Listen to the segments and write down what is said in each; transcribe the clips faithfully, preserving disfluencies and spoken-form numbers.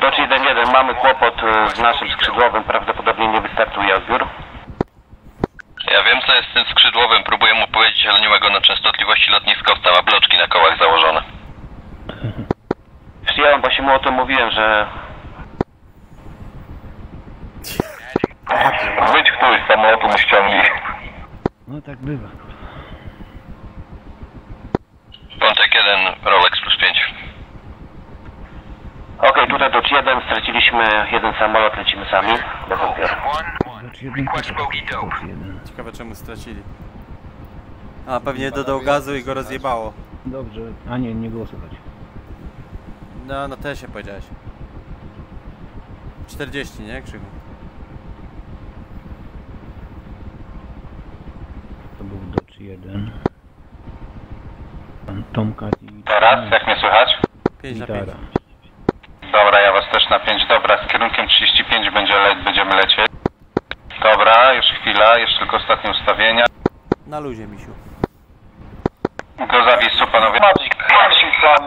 Dodge jeden jeden, mamy kłopot z naszym skrzydłowym, prawdopodobnie nie wystartuje odbiór. Ja wiem co jest z tym skrzydłowym, próbuję mu powiedzieć, ale nie ma go na częstotliwości lotniskowca, ma bloczki na kołach założone. Przyjąłem, bo się mu o tym mówiłem, że... Wyjdź któryś z samolotu mu ściągnij. No tak bywa. Piątek jeden, Rolex plus pięć. Okej, okay, tutaj Dodge jeden, straciliśmy jeden samolot, lecimy sami, bez odbioru. Dodge jeden, Dodge jeden. Ciekawe czemu stracili. A, pewnie dodał gazu i go rozjebało. Dobrze, a nie, nie było słychać. No, na tesie powiedziałeś. czterdzieści, nie? Krzyku. To był Dodge jeden. Pan Tomcat i... Teraz, jak mnie słychać? pięć na pięć. Dobra, ja was też na pięć, dobra, z kierunkiem trzydzieści pięć będzie le będziemy lecieć. Dobra, już chwila, jeszcze tylko ostatnie ustawienia. Na luzie, misiu. Do zawisu, panowie. Magic, Magic Plan.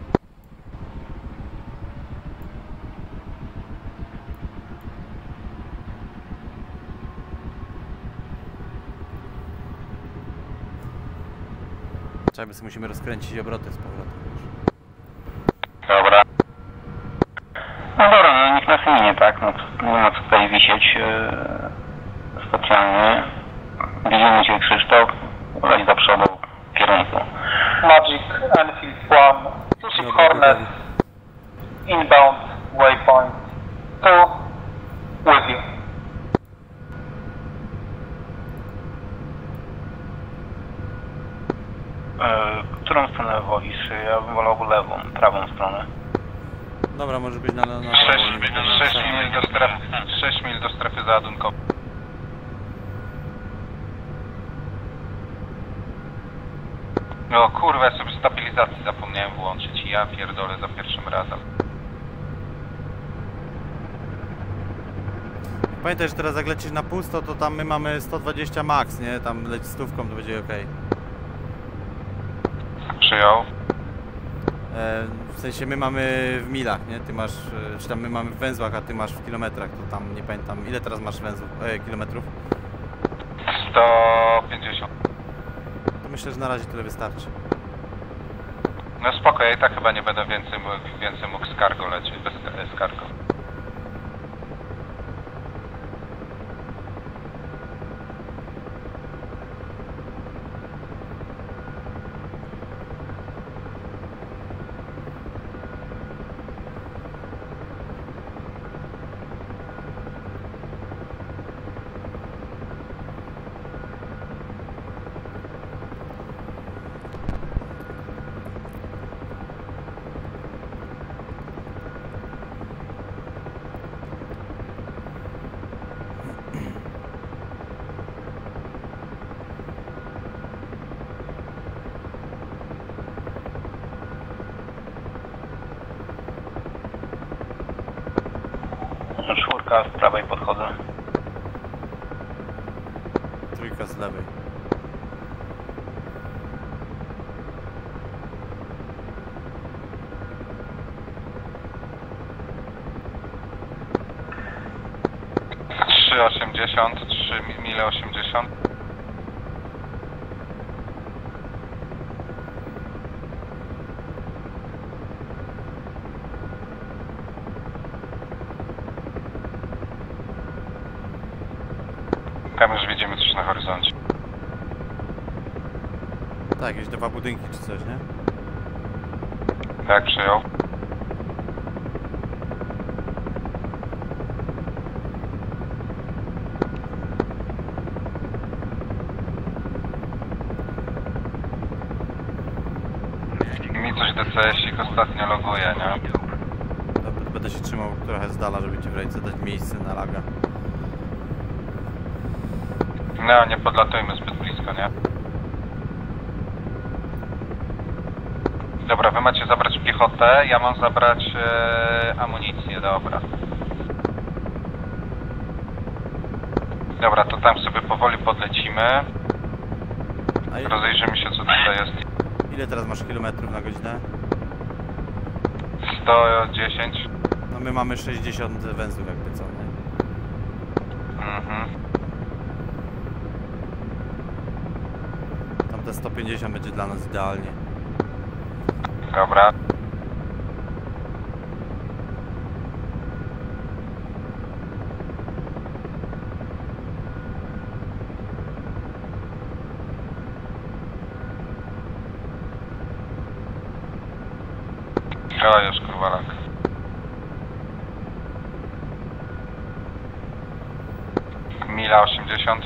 Czekaj, sobie musimy rozkręcić obroty z powrotem. Dobra. No dobra, no nikt nas minie, tak? No to nie ma co tutaj wisieć yy, specjalnie. Widzimy Cię, Krzysztof, leć do przodu w kierunku. Magic Enfield One. Two Hornet. Inbound waypoint. Two with you. Którą stronę wolisz? Ja bym wolał lewą, prawą stronę. Dobra, może być na... na, na sześć mil do strefy, sześć mil do strefy załadunkowej. No kurwa, ja sobie stabilizacji zapomniałem włączyć i ja pierdolę za pierwszym razem. Pamiętaj, że teraz jak lecisz na pusto, to tam my mamy sto dwadzieścia max, nie? Tam leć stówką, to będzie ok. Przyjął. E, w sensie my mamy w milach, nie? Ty masz, e, czy tam my mamy w węzłach, a ty masz w kilometrach, to tam nie pamiętam. Ile teraz masz węzłów, e, kilometrów? sto pięćdziesiąt. To myślę, że na razie tyle wystarczy. No spoko, ja i tak chyba nie będę więcej, więcej mógł z cargo lecieć, bez z cargo. Czwórka z prawej podchodzę. Trójka z lewej. trzy osiemdziesiąt, trzy mile osiemdziesiąt. Tam już widzimy coś na horyzoncie. Tak, jakieś dwa budynki czy coś, nie? Tak, przyjął. Mi coś D C S ich ostatnio loguje, nie? Dobra, będę się trzymał trochę z dala, żeby ci w ręce dać miejsce na laga. No, nie podlatujmy zbyt blisko, nie? Dobra, wy macie zabrać piechotę, ja mam zabrać e, amunicję, dobra. Dobra, to tam sobie powoli podlecimy. A rozejrzymy się, co tutaj jest. Ile teraz masz kilometrów na godzinę? sto dziesięć. No No my mamy sześćdziesiąt węzłów jakby co, nie? Mhm. Tamte sto pięćdziesiąt będzie dla nas idealnie. Dobra. Działa już, kurwalak. Mila osiemdziesiąt.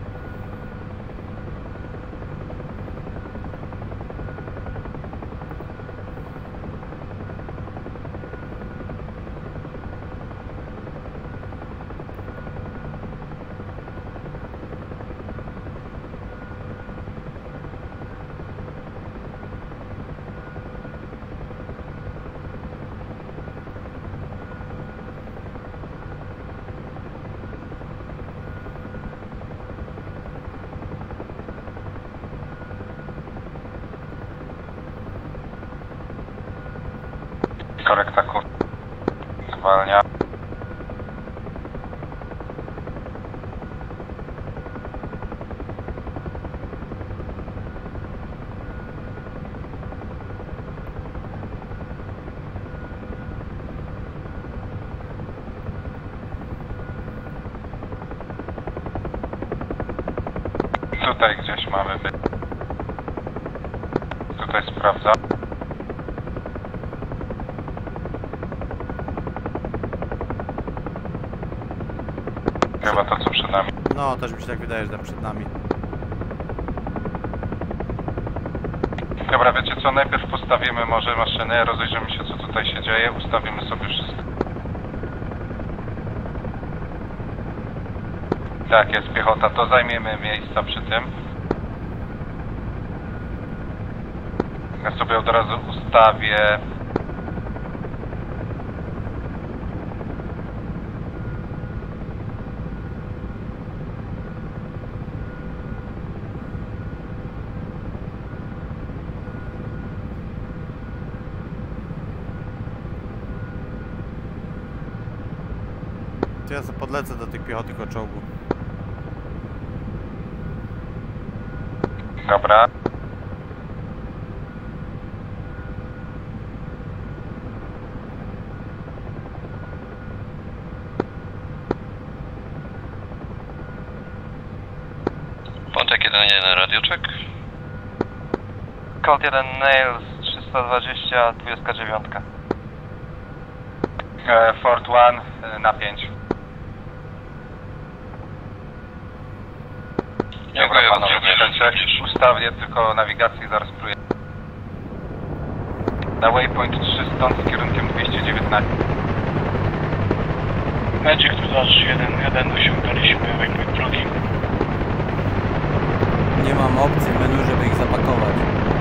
Korekta kur... zwalnia. Tutaj gdzieś mamy być. Tutaj sprawdzam. Chyba to co przed nami. No, też mi się tak wydaje, że tam przed nami. Dobra, wiecie co, najpierw postawimy może maszynę, rozejrzymy się co tutaj się dzieje, ustawimy sobie wszystko. Tak, jest piechota, to zajmiemy miejsca przy tym. Ja sobie od razu ustawię... To ja sobie podlecę do tych piechoty koło czołgu. Dobra. Pączek jeden jeden radioczek. Kod jeden Nails trzysta dwadzieścia, dwadzieścia dziewięć. E, Fort One e, na pięć. Dobra, panowie, czekajcie, ustawię tylko nawigację i zaraz próbuję. Na waypoint trzy stąd z kierunkiem dwieście dziewiętnaście. Magic tu dasz jeden jeden, osiągnęliśmy waypoint drugi. Nie mam opcji w menu, żeby ich zapakować.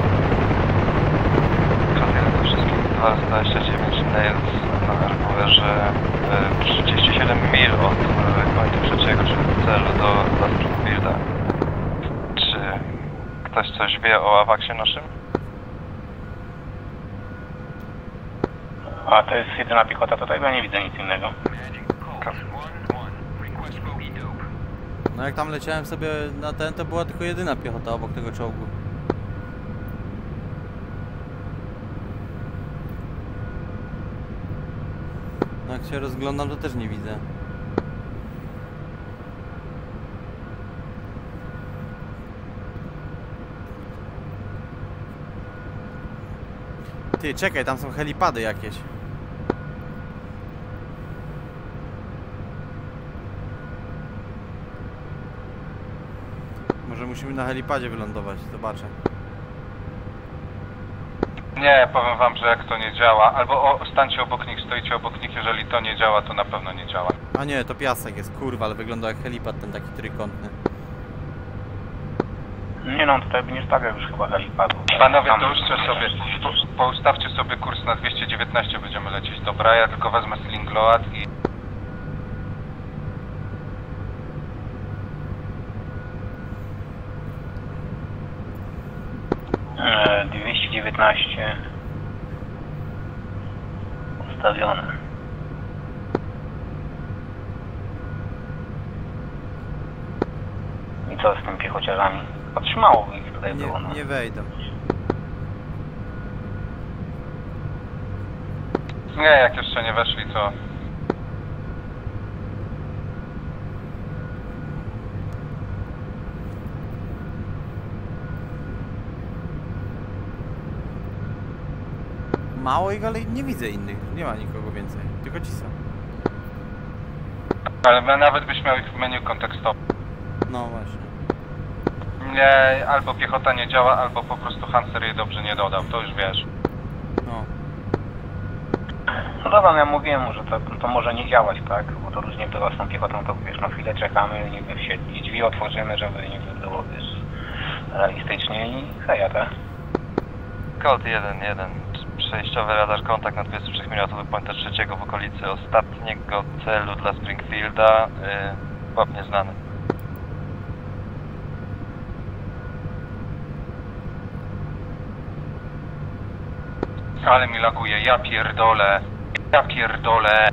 Kod jeden do wszystkich dwieście dwadzieścia dziewięć Nails na rowerze trzydzieści siedem mil od końca trzeciego, czyli celu do Last Builda. Czy ktoś coś wie o awaksie naszym? A to jest jedyna piechota tutaj, bo ja nie widzę nic innego. No jak tam leciałem sobie na ten, to była tylko jedyna piechota obok tego czołgu. No jak się rozglądam, to też nie widzę. Ty, czekaj, tam są helipady jakieś. Może musimy na helipadzie wylądować, zobaczę. Nie, powiem wam, że jak to nie działa, albo o, stańcie obok nich, stoicie obok nich, jeżeli to nie działa, to na pewno nie działa. A nie, to piasek jest, kurwa, ale wygląda jak helipad ten taki trójkątny. Nie no, tutaj by nie stawiał już chyba helipadu. Panowie, to już sobie, po, poustawcie sobie kurs na dwieście dziewiętnaście, będziemy lecieć, dobra? Ja tylko wezmę slingload i... dwieście dziewiętnaście ustawione. piechociarzami. Otrzymało ich tutaj Nie, było. No. nie wejdą. Nie, jak jeszcze nie weszli, to... Mało ich, ale nie widzę innych. Nie ma nikogo więcej. Tylko ci są. Ale my nawet byś miał ich w menu kontekstowym. No właśnie. Nie, albo piechota nie działa, albo po prostu Hanser jej dobrze nie dodał, to już wiesz. No. No dobra, no ja mówiłem mu, że to, to może nie działać, tak? Bo to różnie bywa z tą piechotą, to wiesz, na chwilę czekamy, niby się drzwi otworzymy, żeby niby było, wiesz, realistycznie i heja, tak? Colt jeden jeden. Przejściowy radar kontakt na dwudziestu trzech milimetrów pointa trzeciego w okolicy ostatniego celu dla Springfielda. Yy, Bob nieznany. Ale mi laguje, ja pierdolę. Ja pierdolę.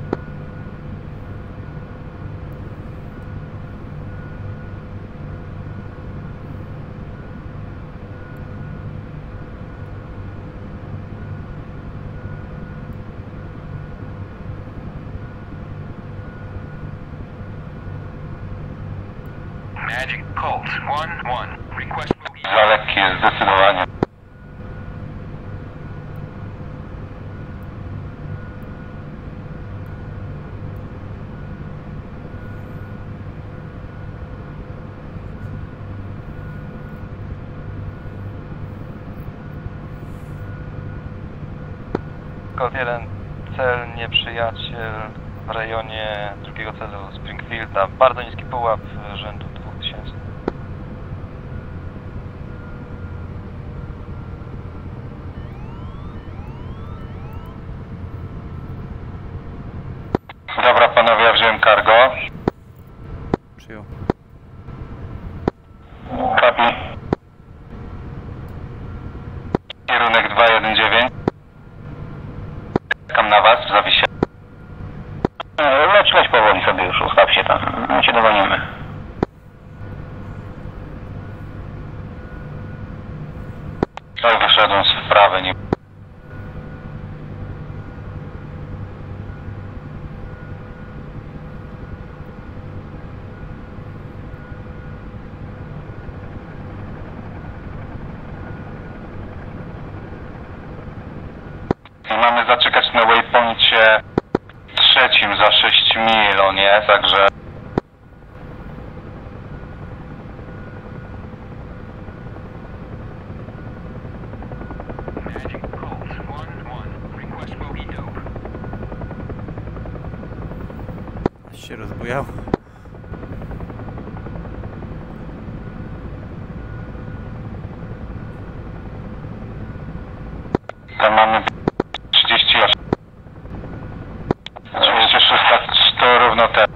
Magic Colt one one. Request bogey. Za lekki jest zdecydowanie. Colt jeden, cel nieprzyjaciel w rejonie drugiego celu Springfielda. Bardzo niski pułap rzędu dwóch tysięcy. Dobra panowie, ja wziąłem cargo. Przyjął. Kapi. Kierunek dwa jeden dziewięć. Czekam na was w zawisie. Leć, leć powoli sobie już, ustaw się tam, my cię dogonimy. Oj, wyszedłem z wprawy, nie... Mamy zaczekać na waypoincie trzecim za sześć mil, o nie? Także... Magic Colt one one. Request bogey dope. się rozbujał. Tam mamy trzydzieści osiem. trzydzieści sześć to równo te.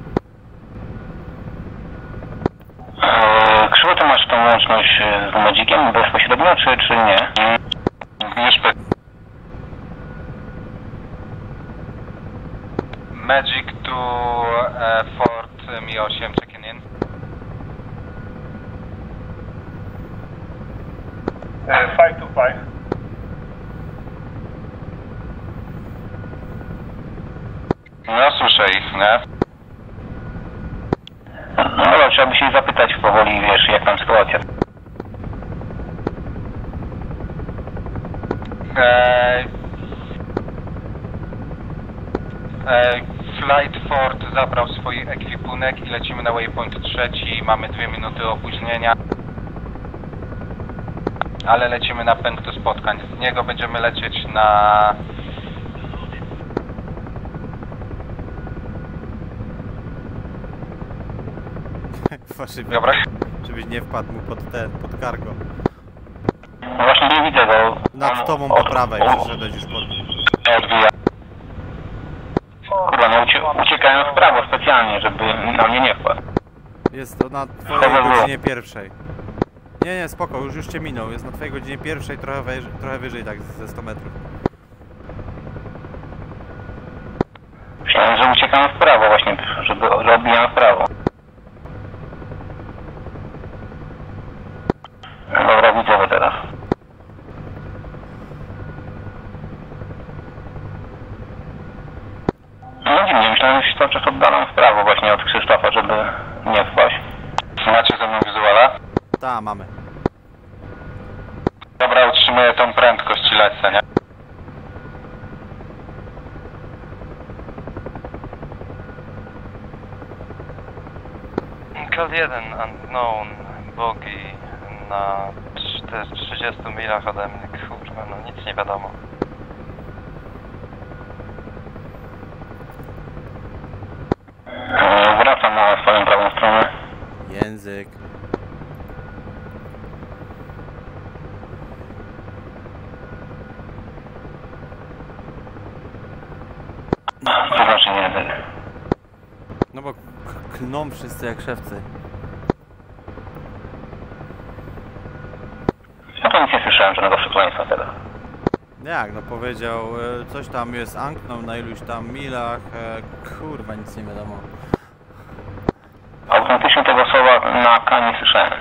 Eee, Krzywo, ty masz tą łączność z Magikiem bezpośrednio, czy, czy nie? Nie szpy. Magic to uh, Fort Mi osiem checking in. five two five. No słyszę ich, nie? No dobra, trzeba by się zapytać powoli, wiesz, jak tam sytuacja. Eee, eee, Flight Fort zabrał swój ekwipunek i lecimy na waypoint trzeci. Mamy dwie minuty opóźnienia. Ale lecimy na pęk do spotkań. Z niego będziemy lecieć na... Właśnie, Dobra. żebyś nie wpadł mu pod ten, pod cargo. No właśnie nie widzę go. Nad tobą po prawej, przyszedłeś już pod... Odbija. Kurwa, no ucie uciekają w prawo specjalnie, żeby na mnie nie wpadł. Jest to na twojej godzinie pierwszej. Nie, nie, spoko, już już cię minął. Jest na twojej godzinie pierwszej, trochę, wej trochę wyżej, tak, ze sto metrów. Myślałem, że uciekam w prawo właśnie, żeby że odbijam w prawo. dziwnie, myślałem, że się cały czas oddalam w prawo właśnie od Krzysztofa, żeby nie wpaść. Macie ze mną wizuala? Ta, mamy. Dobra, utrzymuję tą prędkość i lecę, nie? Code jeden, unknown, bogi na trzydziestu milach ode mnie, kurwa, no nic nie wiadomo. E, Wracam na swoją prawą stronę. Język. To znaczy nie język. No bo k- klną wszyscy jak szewcy. Ja to nic nie słyszałem, żadnego przekleństwa teraz. Jak, no powiedział, e, coś tam jest anknął na iluś tam milach, e, kurwa, nic nie wiadomo. Autentycznie tego słowa na K nie słyszałem.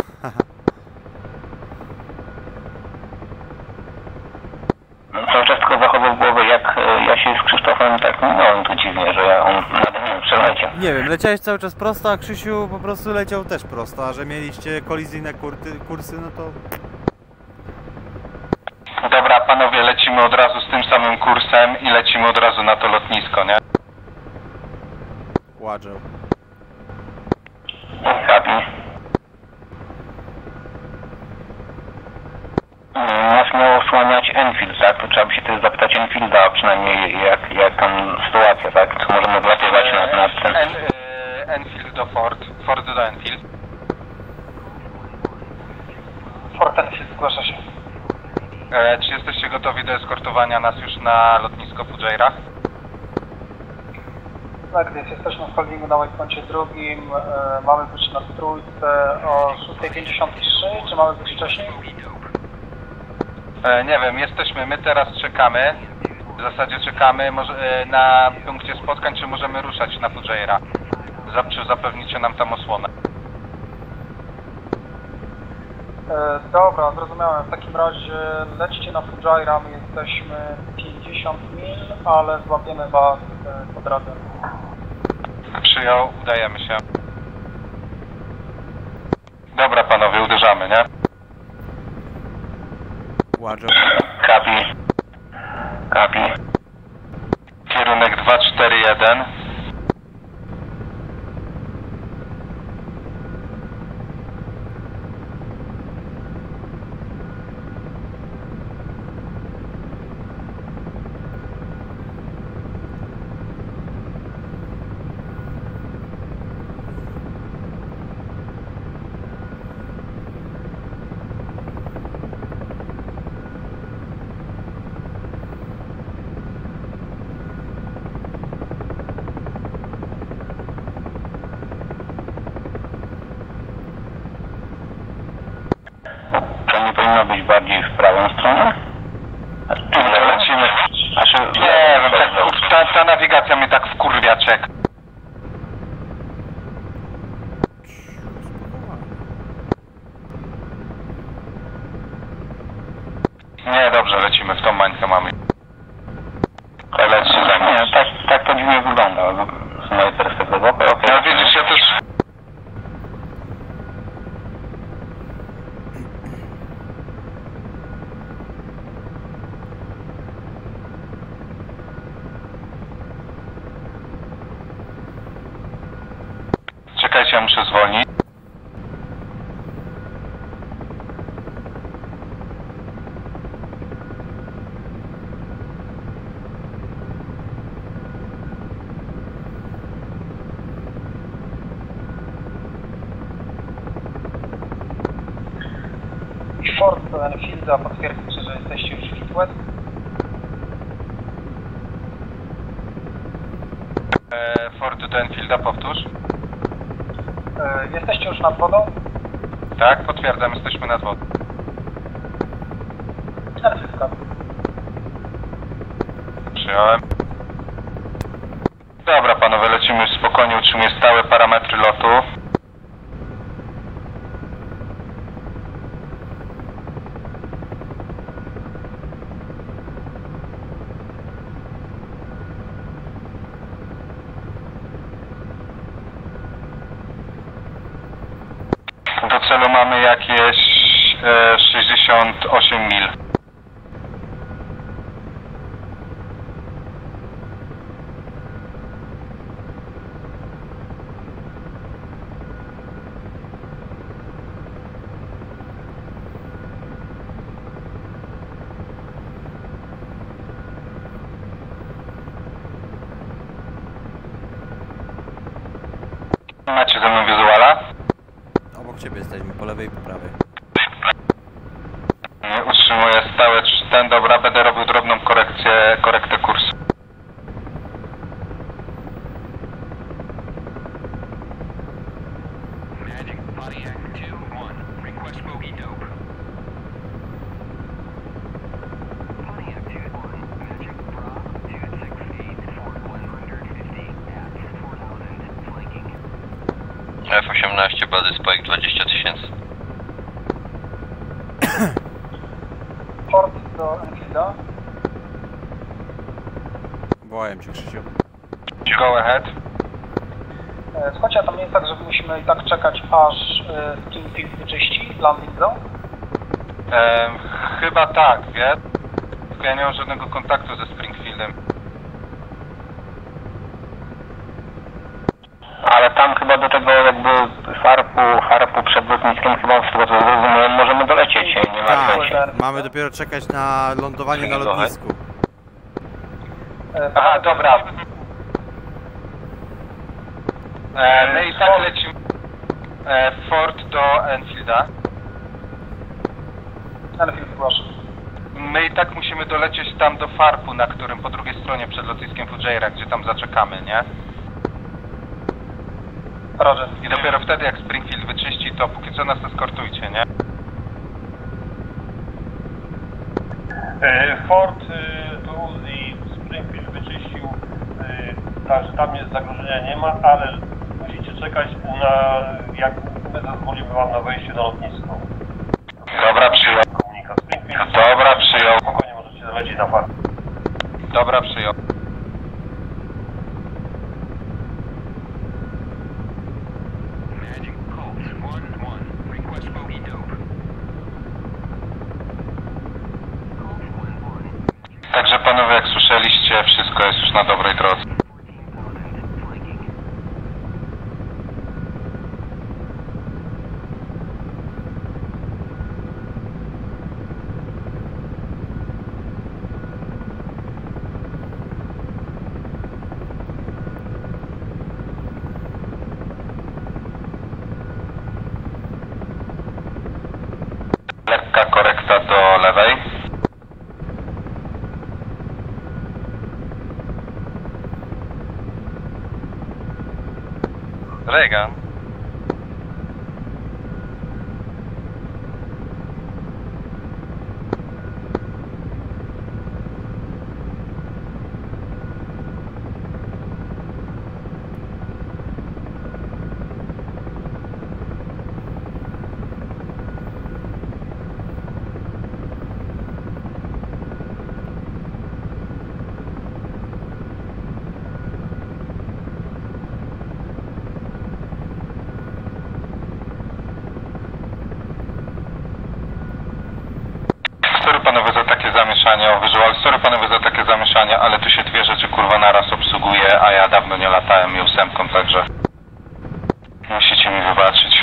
Cały czas tylko zachował głowę, jak e, ja się z Krzysztofem tak minąłem tu dziwnie, że ja on nade mną przeleciał. Nie wiem, leciałeś cały czas prosto, a Krzysiu po prostu leciał też prosto, a że mieliście kolizyjne kurty, kursy, no to... Dobra, panowie, lecimy od razu z tym samym kursem i lecimy od razu na to lotnisko, nie? Łażę. Kapi. Nas miało osłaniać Enfield, tak? To trzeba by się też zapytać Enfielda, przynajmniej jak, jak tam sytuacja, tak? Czy możemy odlatywać nad, nad ten... En, e, Enfield do Ford, Ford do Enfield. Fort Enfield zgłasza się. E, czy jesteście gotowi do eskortowania nas już na lotnisko Fujairah? Tak, więc jesteśmy w holdingu na waypoincie drugim. E, mamy być na trójce o szósta pięćdziesiąt trzy, czy mamy być wcześniej? E, nie wiem, jesteśmy, my teraz czekamy. W zasadzie czekamy może, e, na punkcie spotkań, czy możemy ruszać na Fujairah. Zap, czy zapewnicie nam tam osłonę? E, dobra, zrozumiałem. W takim razie lećcie na Fujairah, my jesteśmy pięćdziesiąt mil, ale złapiemy was e, po drodze. Przyjął, udajemy się. Dobra panowie, uderzamy, nie? Łażę. Kapi. Kapi. Kierunek dwa cztery jeden. To nie powinno być bardziej w prawą stronę? Tu lecimy. Znaczy, Nie wiem, tak, ta, ta nawigacja mnie tak wkurwia, czek. Nie, dobrze, lecimy w tą mańkę mamy. Lećcie za mną. Nie, tak, tak to dziwnie wygląda z mojej perspektywy. Okej, okej. No widzisz, ja też... Czekajcie, ja muszę zwolnić. Fort do Enfielda, potwierdźcie, że jesteście już w West. E, Ford do Enfielda, powtórz. E, jesteście już nad wodą? Tak, potwierdzam, jesteśmy nad wodą. Enfield Cup. Przyjąłem. Dobra panowie, lecimy już spokojnie, utrzymuję stałe parametry lotu. celu mamy jakieś e, sześćdziesiąt osiem mil. Macie ze mną wizuala? Obok ciebie jesteśmy, po lewej i po prawej. Utrzymuję stałe ten, dobra, będę robił drobną korekcję, korektę kursu. Magic Pontiac two one. Request bogey dope. Pontiac two one. Magic Bra two six eight for one fifty at four thousand flanking. F osiemnaście, bady spike dwadzieścia tysięcy. Port do Enfielda. Wołałem cię, Krzysiu. Go ahead. E, Słuchajcie, a tam nie jest tak, że musimy i tak czekać, aż e, Springfield wyczyści landing zone? E, chyba tak, wiesz? Tylko ja nie mam żadnego kontaktu ze Springfieldem. Ale tam chyba do tego jakby farpu, farpu przed lotniskiem chyba z tego co zrozumiałem możemy dolecieć, nie martwcie się. Tak, mamy dopiero czekać na lądowanie na lotnisku. E, Aha, dobra. E, my i tak lecimy e, Ford do Enfielda. Enfield, proszę. My i tak musimy dolecieć tam do farpu, na którym po drugiej stronie przed lotniskiem Fujairah, gdzie tam zaczekamy, nie? Roger. I dopiero wtedy jak Springfield wyczyści, to póki co nas eskortujcie, nie? Ford tu i Springfield wyczyścił, także tam jest zagrożenia nie ma, ale musicie czekać na, jak my zezwolimy wam na wejście do lotniska. Dobra, przyjął. Komunikat Springfield. Dobra, przyjął. Spokojnie możecie dolecieć na farm. Dobra, przyjął. Magic Colt one one. Request bogey dope. Colt one one. Także panowie, jak słyszeliście, wszystko jest już na dobrej drodze. fourteen thousand flanking. Lekka korekta do lewej. Reagan. Sorry panowie za takie zamieszanie o visual, sorry panowie za takie zamieszanie, ale tu się dwie rzeczy kurwa naraz obsługuje, a ja dawno nie latałem mi ósemką, także musicie mi wybaczyć.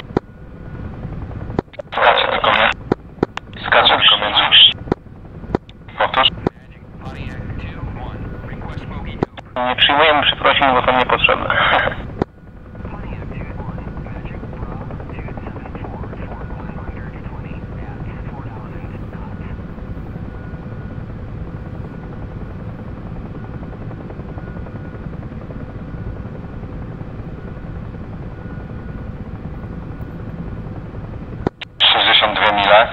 Skacze tylko mnie. Skacze tylko między. Powtórz? Pontiac two one. Request bogey dope. Nie przyjmujemy przeprosin, bo to niepotrzebne. Pontiac two one. Magic Bra two seven four for one twenty at four thousand knots. sześćdziesiąt dwie mile.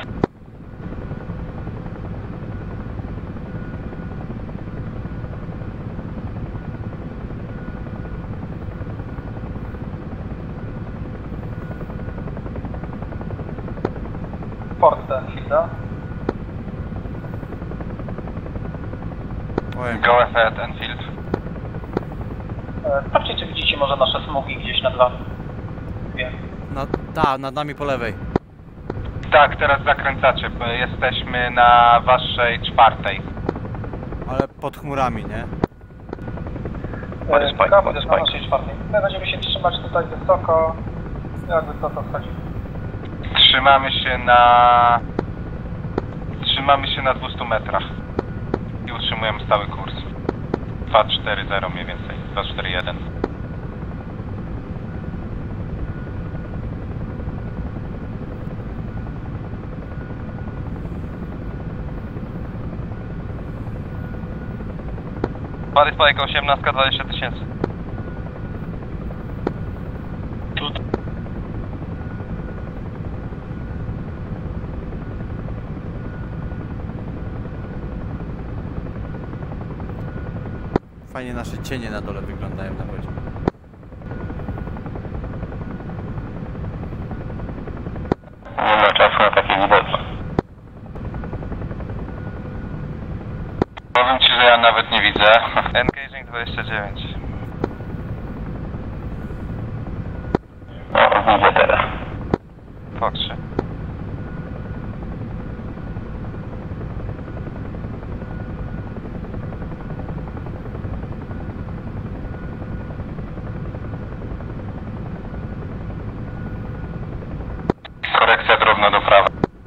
Port do Enfielda. Wołałem cię. Go ahead, Enfield. E, Sprawdźcie, czy widzicie może nasze smugi gdzieś nad wami. Wiem. Na, ta, nad nami po lewej. Tak, teraz zakręcacie, bo jesteśmy na waszej czwartej. Ale pod chmurami, nie? Body spike, body spike. Na naszej czwartej. My będziemy się trzymać tutaj wysoko, jakby to to schodzi. Trzymamy się na... Trzymamy się na dwustu metrach. I utrzymujemy stały kurs. dwa cztery zero mniej więcej, dwa cztery jeden. Body Spike osiemnaście, dwadzieścia tysięcy. Fajnie nasze cienie na dole wyglądają na wodzie. Nie ma czasu na takie widoki. Powiem ci, że ja nawet nie widzę. Engaging dwadzieścia dziewięć. No, widzę teraz. Po trzy. Korekcja drobna do prawa.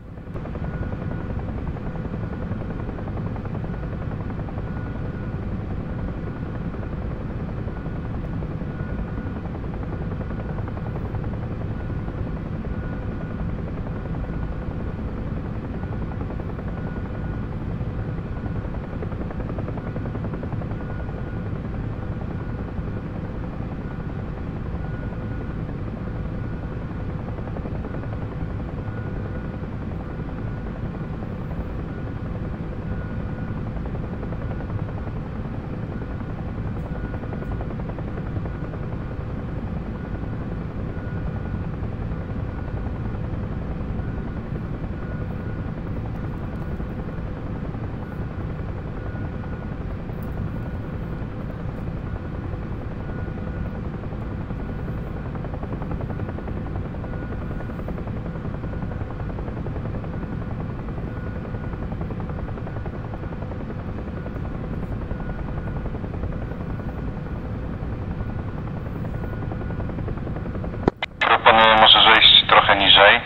Proponuję może zejść trochę niżej.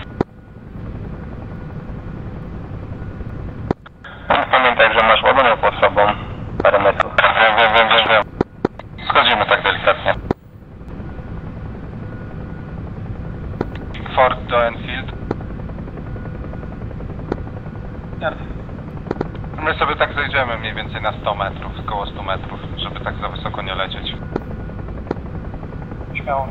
Pamiętaj, że masz ładunek pod sobą parę metrów. Wiem, wiem, wiem, wiem, wiem. Schodzimy tak delikatnie. Ford do Enfield. My sobie tak zejdziemy mniej więcej na sto metrów, około stu metrów, żeby tak za wysoko nie lecieć. Śmiało.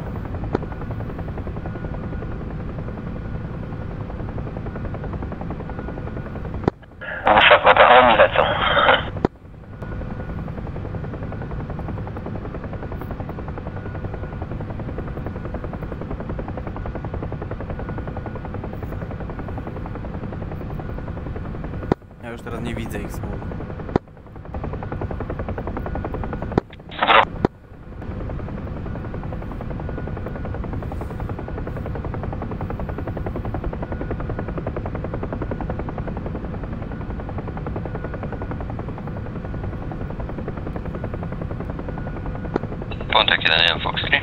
Wysoko, to oni lecą. Ja już teraz nie widzę ich słów. Kontakt jeden jeden Foxtrot.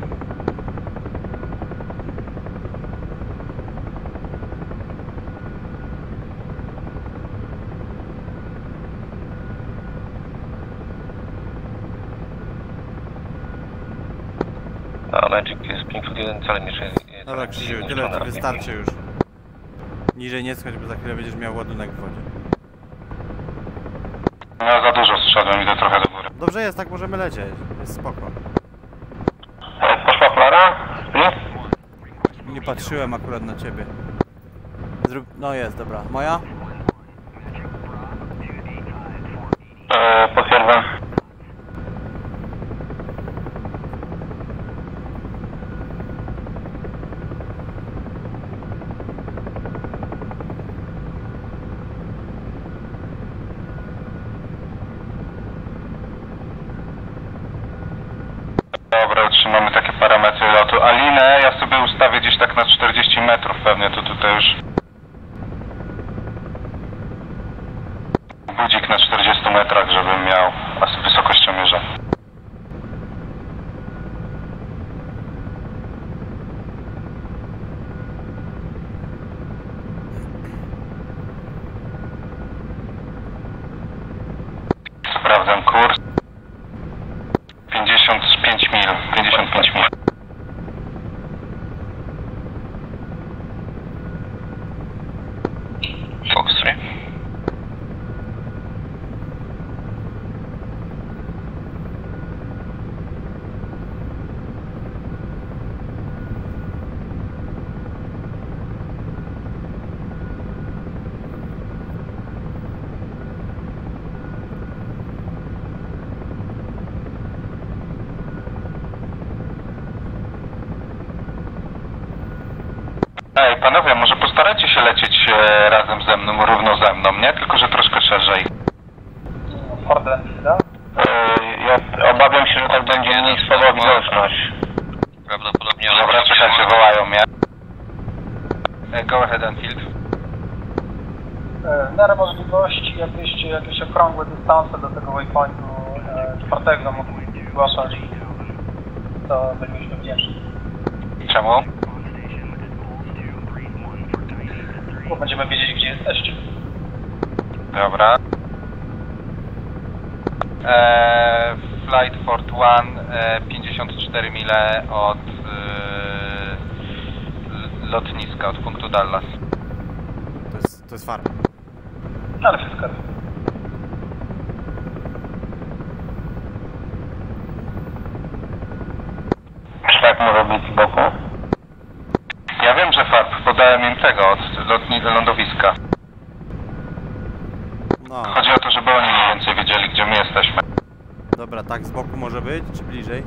A Magic jest Pinkfoot jeden, wcale nie jest... Dobra Krzysiu, tyle ci wystarczy już. Niżej nie schodź, bo za chwilę będziesz miał ładunek w wodzie. No za dużo zszedłem, idę trochę do góry. Dobrze jest, tak możemy lecieć. Jest spoko. Poszła Klara? Nie? Nie patrzyłem akurat na ciebie. Zrób... No jest, dobra. Moja? Eee, potwierdzam. Dobra, utrzymamy takie parametry lotu. A linę ja sobie ustawię gdzieś tak na czterdzieści metrów pewnie, to tutaj już budzik na czterdziestu metrach, żebym miał wysokościomierza. Sprawdzam kurs. pięćdziesiąt pięć mil. pięćdziesiąt pięć mil. Fox trzy. Ej, panowie, może postarajcie się lecieć e, razem ze mną, równo ze mną, nie? Tylko, że troszkę szerzej. Hornet, da? E, ja obawiam się, że tak będzie mniej słaba widoczność. Prawdopodobnie Dobra, czekajcie, wołają mnie. E, go ahead and field. W miarę możliwości, jakbyście jakieś okrągłe dystanse do tego waypointu e, czwartego mogli zgłaszać, to bylibyśmy wdzięczni. Czemu? Bo będziemy wiedzieć, gdzie jesteście. Dobra. Eee, Flight Fort One, e, pięćdziesiąt cztery mile od e, lotniska, od punktu Dallas. To jest, to jest farm. Ale wszystko. Szlak może być z boku. Ja wiem, że F A P, podałem im tego od lotni lądowiska. No, Chodzi o to, żeby oni mniej więcej wiedzieli, gdzie my jesteśmy. dobra, tak z boku może być, czy bliżej?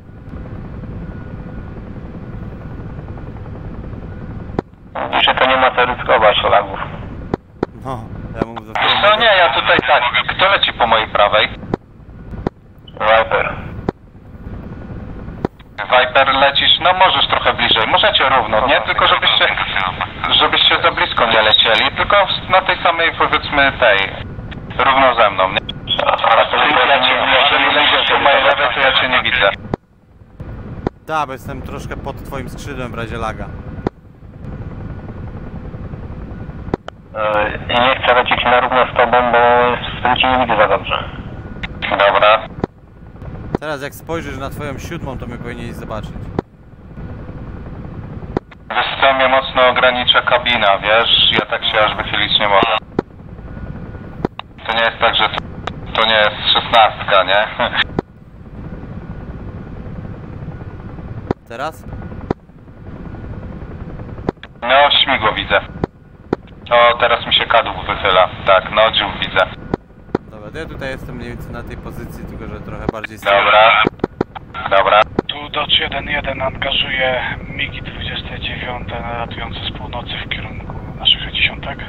Że to nie ma co ryzykować szlaków. No, ja mówię do Wiesz co, nie, ja tutaj tak. Kto leci po mojej prawej? Viper. Viper lecisz, no możesz trochę bliżej, możecie równo, nie? Tylko żebyście, żebyście za blisko nie lecieli, tylko na tej samej, powiedzmy, tej, równo ze mną, nie? Ale to Ja cię, jeżeli lecisz po mojej lewej, to ja cię nie widzę. Tak, bo jestem troszkę pod twoim skrzydłem w razie laga. I nie chcę lecieć na równo z tobą, bo wtedy cię nie widzę za dobrze. Dobra. Teraz jak spojrzysz na twoją siódmą, to mnie powinieneś zobaczyć. Wiesz co, mnie mocno ogranicza kabina, wiesz? Ja tak się aż wychylić nie mogę. To nie jest tak, że to, to nie jest szesnastka, nie? Teraz? No, śmigło widzę. O, teraz mi się kadłub wychyla. Tak, no, dziób widzę. Dobra, to ja tutaj jestem mniej więcej na tej pozycji, tylko że trochę bardziej... Dobra. Dobra. Tu Dodge jeden jeden angażuje migi dwadzieścia dziewięć latujące z północy w kierunku naszych dziesiątek.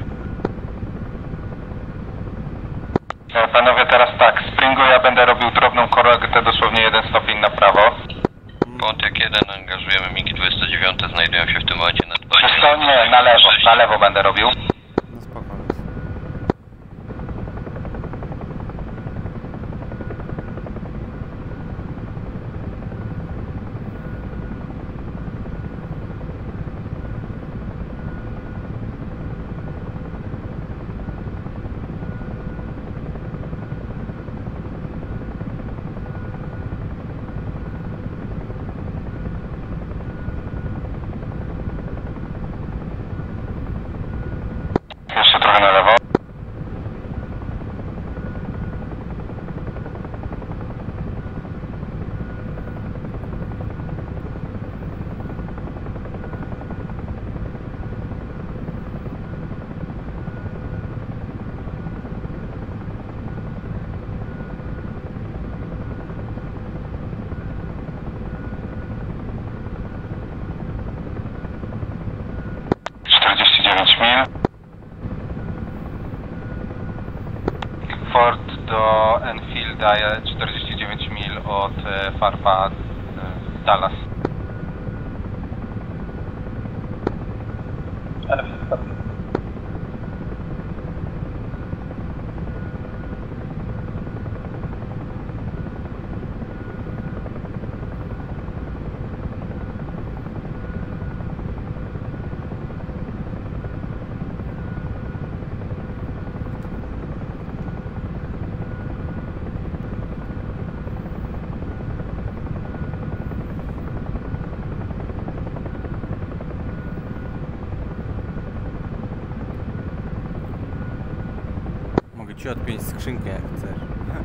E, Panowie, teraz tak. Springu ja będę robił drobną korektę, dosłownie jeden stopień na prawo. Pontiac jeden, angażujemy migi dwadzieścia dziewięć, znajdują się w tym momencie nad Wiesz co? Nie, na lewo. Na lewo będę robił. No spokojnie. Jeszcze trochę na lewo. czterdzieści dziewięć mil. Ford do Enfielda, czterdzieści dziewięć mil od e, Farpa e, Dallas. Ale wszystko. ci odpiąć skrzynkę jak chcesz.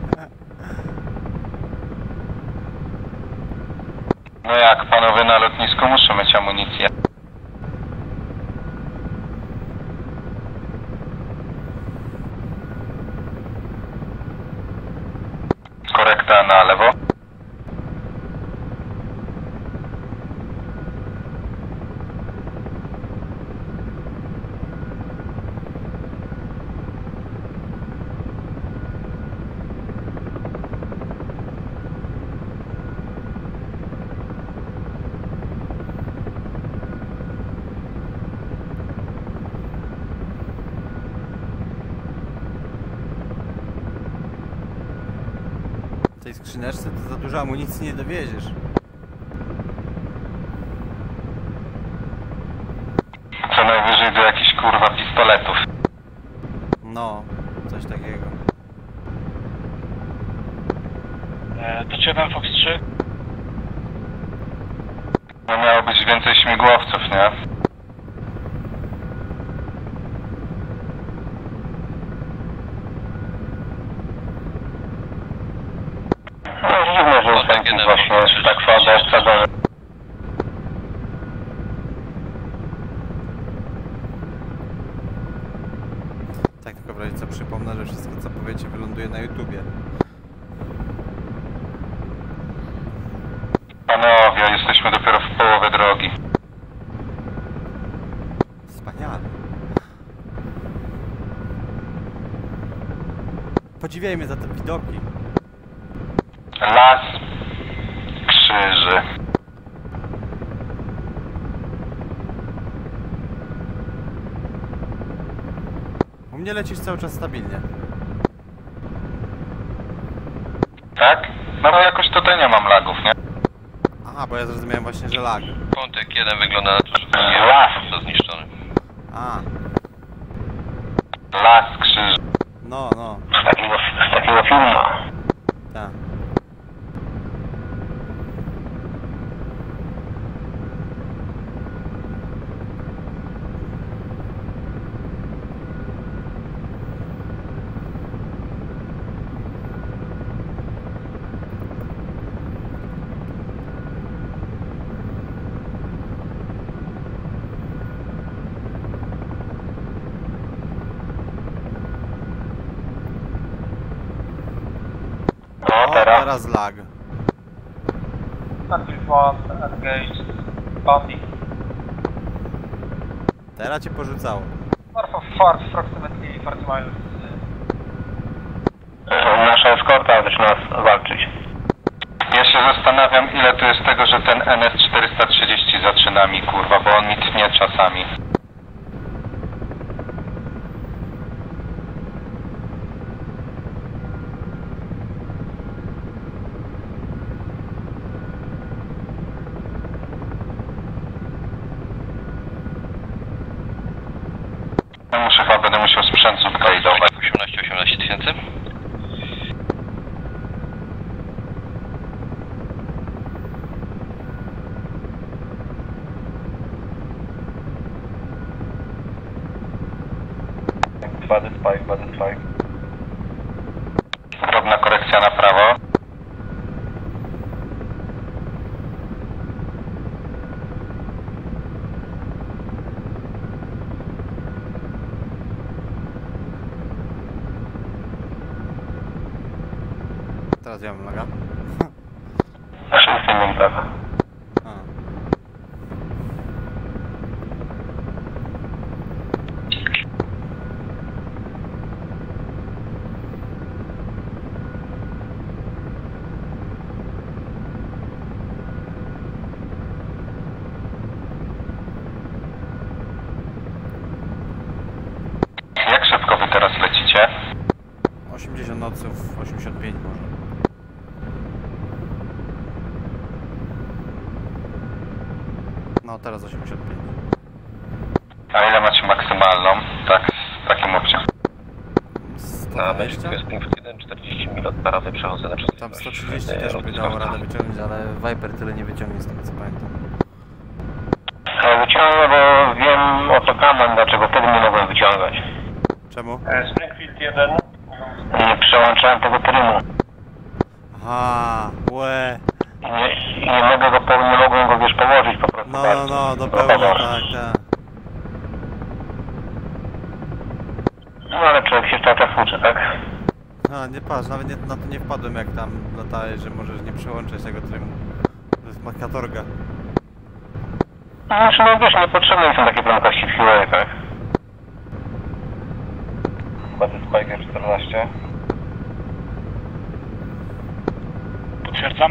No jak, panowie na lotnisku muszą mieć amunicję. Korekta na lewo. W tej skrzyneczce to za dużo amunicji nie dowieziesz. Co najwyżej do jakichś kurwa pistoletów. No, coś takiego. E, do jeden Fox trzy. No miało być więcej śmigłowców, nie? No dziwne, że tak, ósemki właśnie tak słabo obsadzone. Tak tylko w razie co przypomnę, że wszystko co powiecie wyląduje na YouTubie. Panowie, jesteśmy dopiero w połowie drogi. Wspaniale. Podziwiajmy za te widoki. Las krzyży. U mnie lecisz cały czas stabilnie. Tak? No bo jakoś tutaj nie mam lagów, nie? Aha, bo ja zrozumiałem właśnie, że lag. Wątek jeden wygląda na to, że Las. to zniszczony. A, Las krzyży. no, no. Z takiego, z takiego filmu. Tak. No O, teraz. teraz lag. Active one, engaged, bounty. Teraz cię porzucało. North of Fart, approximately czterdzieści miles. Nasza eskorta zaczyna walczyć. Ja się zastanawiam, ile tu jest tego, że ten N S czterysta trzydzieści zaczyna mi, kurwa, bo on mi tnie czasami. Ja muszę chyba, będę musiał sprzęt zupgrade'ować. osiemnaście osiemnaście tysięcy. dwa D spike, dwa D spike. Drobna korekcja na prawo. Teraz ja mam laga. Wszyscy mam prawo. A. Jak szybko wy teraz lecicie? osiemdziesiąt noców, osiemdziesiąt pięć może. No teraz osiemdziesiąt pięć. A ile macie maksymalną? Tak, z takim obciąg. sto dwadzieścia? jest punkt jeden, czterdzieści mil od parady, przechodzę na częstotliwość. Tam sto trzydzieści też by dało radę wyciągnąć, ale Viper tyle nie wyciągnie z tego co pamiętam. Wyciągnę, bo wiem o co kaman, dlaczego wtedy nie mogłem wyciągać. Czemu? Springfield jeden, Nie przełączałem tego trymu. Aha, łe. I nie, i nie mogę go, po- nie mogłem go, wiesz, położyć po prostu. No, no, no, do pełna, tak, tak. No ale człowiek się cały czas uczy, tak? A, nie patrz, nawet nie, na to nie wpadłem, jak tam latałeś, że możesz nie przełączać tego trymu. To jest makatorga. No, znaczy, no wiesz, niepotrzebne są takie prędkości w Huey, tak? Bazy Spiker czternaście. Potwierdzam.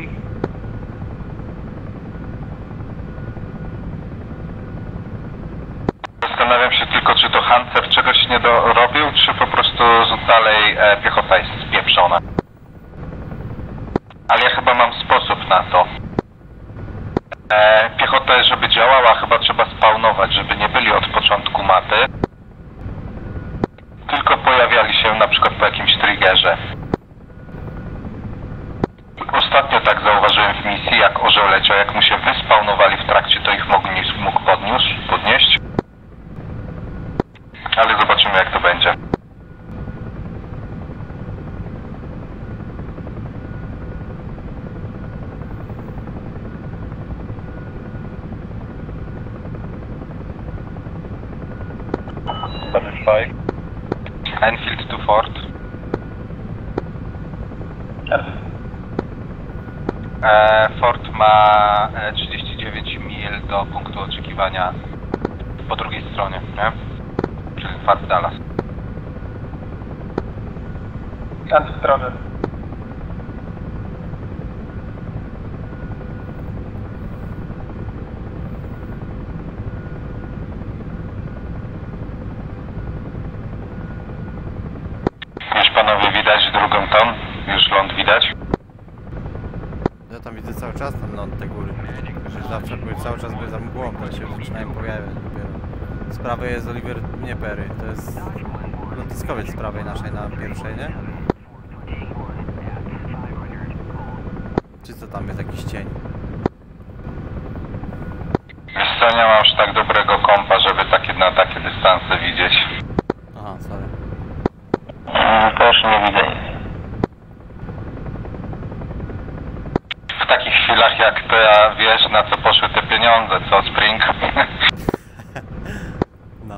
Zastanawiam się tylko, czy to Hunter czegoś nie dorobił, czy po prostu dalej e, piechota jest spieprzona. Ale ja chyba mam sposób na to. E, piechota, żeby działała, chyba trzeba spawnować, żeby nie byli od początku maty. Tylko pojawiali się na przykład po jakimś triggerze. Ostatnio tak zauważyłem w misji, jak orzeł leciał, jak mu się wyspawnowali w trakcie, to ich mógł, mógł podniósł, podnieść. Ale zobaczymy, jak to będzie. Satisfy. Enfield to Fort. E, Fort ma e, trzydzieści dziewięć mil do punktu oczekiwania po drugiej stronie, nie? Czyli Fort Dallas. Enfield Roger. Już panowie widać drugą ton? Już ląd widać? Ja tam widzę cały czas ten ląd, te góry. Że zawsze były, cały czas były za mgłą, teraz się zaczynają pojawiać dopiero. Z prawej jest Oliver, nie Perry, to jest lotniskowiec z prawej naszej na pierwszej, nie? Czy co tam jest, jakiś cień? Wiesz co, nie mam aż tak dobrego kompa, żeby takie, na takie dystanse widzieć. Aha, sorry. Mm, też nie widzę nic. W takich chwilach jak to ja, wiesz, na co poszły te pieniądze, co Spring? No.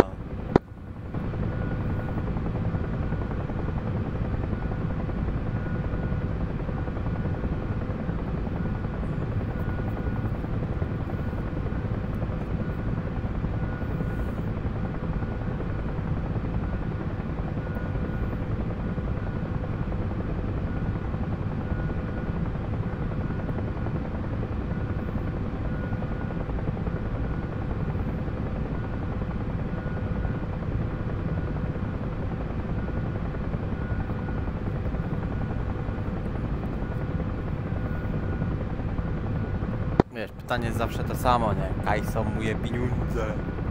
Wiesz, pytanie jest zawsze to samo, nie? Kaj są moje pieniądze.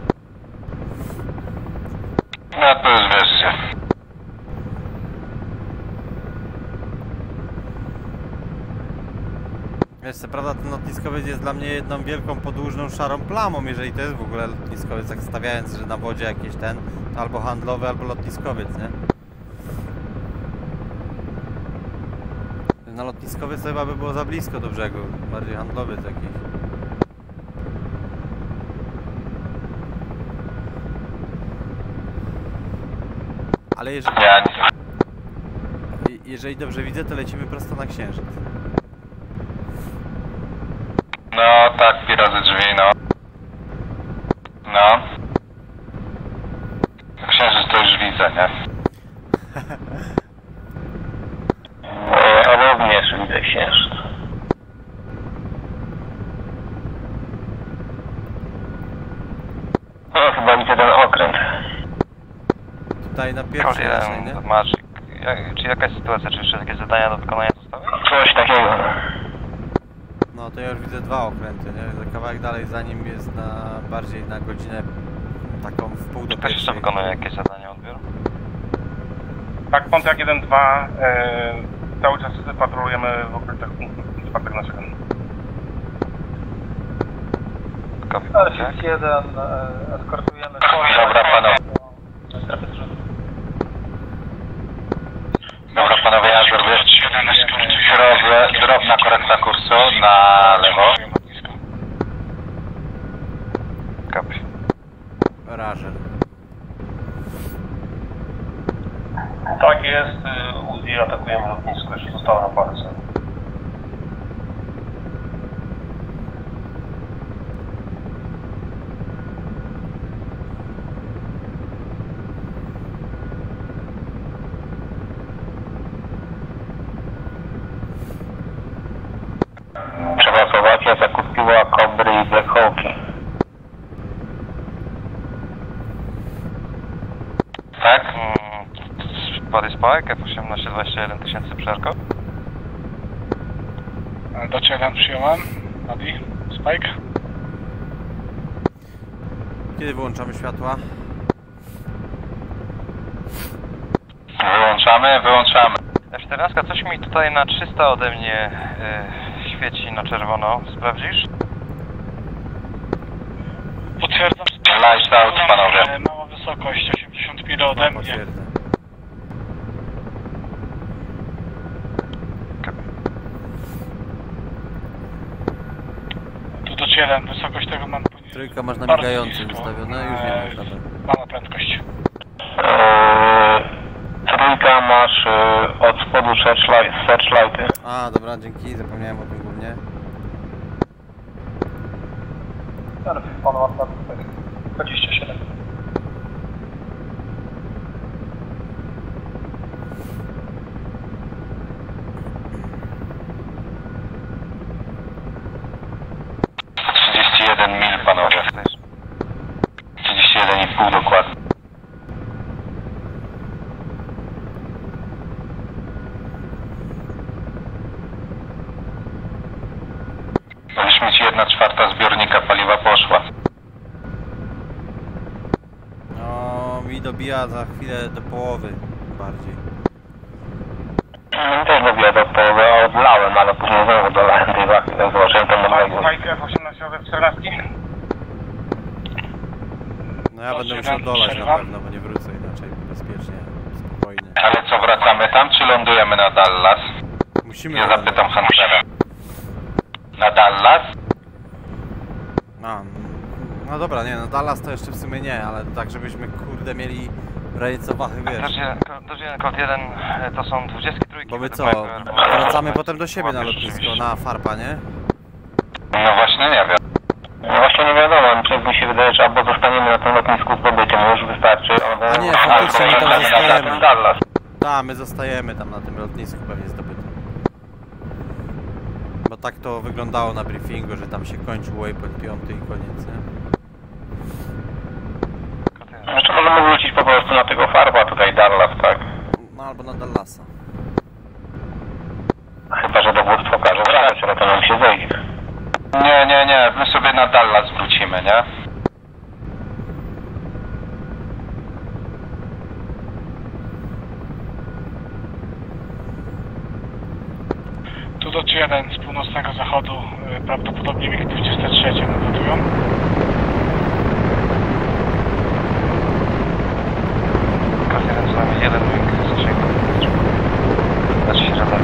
No to już wiesz się. Wiesz, co prawda ten lotniskowiec jest dla mnie jedną wielką podłużną szarą plamą, jeżeli to jest w ogóle lotniskowiec, tak stawiając, że na wodzie jakieś ten, to albo handlowy, albo lotniskowiec, nie? Na lotniskowiec to chyba by było za blisko do brzegu, bardziej handlowiec jakiś. Ale jeżeli... Ja nie. Jeżeli dobrze widzę, to lecimy prosto na Księżyc. No tak, pi razy drzwi, no. No. Księżyc to już widzę, nie? E, również widzę księżyc. No chyba widzę ten okręt. Tutaj na pierwszej naszej, nie? Magic. Jak, czy jakaś sytuacja, czy jeszcze jakieś zadania do wykonania zostały? Coś takiego. No to ja już widzę dwa okręty, nie? Za kawałek dalej za nim jest na bardziej na godzinę taką w pół do Ktoś jeszcze pierwszej. wykonuje jakieś zadania odbioru? Tak, Pontiac jeden dwa, e, cały czas patrolujemy w okolicach punktu czwartego naszego. Enfield jeden, e, eskortujemy... Dobra, panowie. do strefy zrzutu. Dobra, Panowie, ja zrobię drobna, drobna korekta kursu na lewo. Kapi. Rażer. Tak jest, Uzi atakujemy lotnisko, jeszcze zostało na palce. Czechosłowacja zakupiła Kobry i Black Hawki. Tak? Body Spike, F osiemnaście dwadzieścia jeden tysięcy przerko. Dodge jeden przyjąłem. Body Spike. Kiedy wyłączamy światła? Wyłączamy, wyłączamy. F czternaście, coś mi tutaj na trzysta ode mnie yy, świeci na czerwono. Sprawdzisz? Potwierdzam. Lights out, panowie. Mała wysokość, osiemdziesiąt mil ode mnie. Potwierdzę. Tu Dodge jeden, wysokość tego mam poniżej. Trójka masz na Bardzo migającym nisko. ustawione, już nie Eee, masz nawet. Mała prędkość. Eee, trójka masz e, od spodu searchlight, searchlighty. A, dobra, dzięki, zapomniałem o tym głównie. Ja lepiej panu Atlantyk dwadzieścia siedem. trzydzieści jeden mil, panowie. trzydzieści jeden i pół dokładnie. Mieliśmy ci jedna czwarta zbiornika paliwa poszła. No, mi dobija za chwilę do połowy bardziej. Też lubię do połowy, a odlałem, ale później znowu dolałem tej wachy, tak zobaczyłem tam odległość. Spike F osiemnaście od F czternaście. No ja będę musiał dolać na pewno, bo nie wrócę inaczej, bezpiecznie, spokojnie. Ale co, wracamy tam, czy lądujemy na Dallas? Musimy... Ja zapytam Huntera. Na Dallas? A, no dobra, nie, no Dallas to jeszcze w sumie nie, ale tak żebyśmy kurde mieli rejce wachy, wiesz. Dodge jeden, kod jeden to są dwudziestki trójki. Bo my co, wracamy potem do siebie na lotnisko, na farpa, nie? No właśnie nie wiem. No właśnie nie wiadomo, czy mi się wydaje, że albo zostaniemy na tym lotnisku zdobytym, już wystarczy. A nie, faktycznie my tam albo zostajemy. Dallas. Tak, my zostajemy tam na tym lotnisku pewnie zdobytym. Bo tak to wyglądało na briefingu, że tam się kończył waypoint piąty i koniec, nie? Jeszcze możemy wrócić po prostu na tego farba tutaj Dallas, tak? No albo na Dallasa. Chyba, że dowództwo każe wracać, ale to nam się zejdzie. Nie, nie, nie, my sobie na Dallas wrócimy, nie? Tu Dodge jeden z północnego zachodu, y, prawdopodobnie mig dwadzieścia trzy nadlatują. Kas jeden z nami, jeden wing, zasięgu. Znaczy się radar.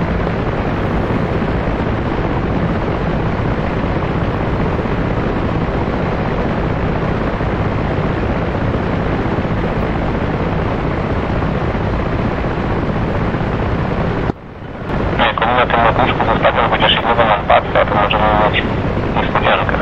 Jak oni na tym lotnisku zostawią chociaż jednego manpatka, to możemy mieć niespodziankę.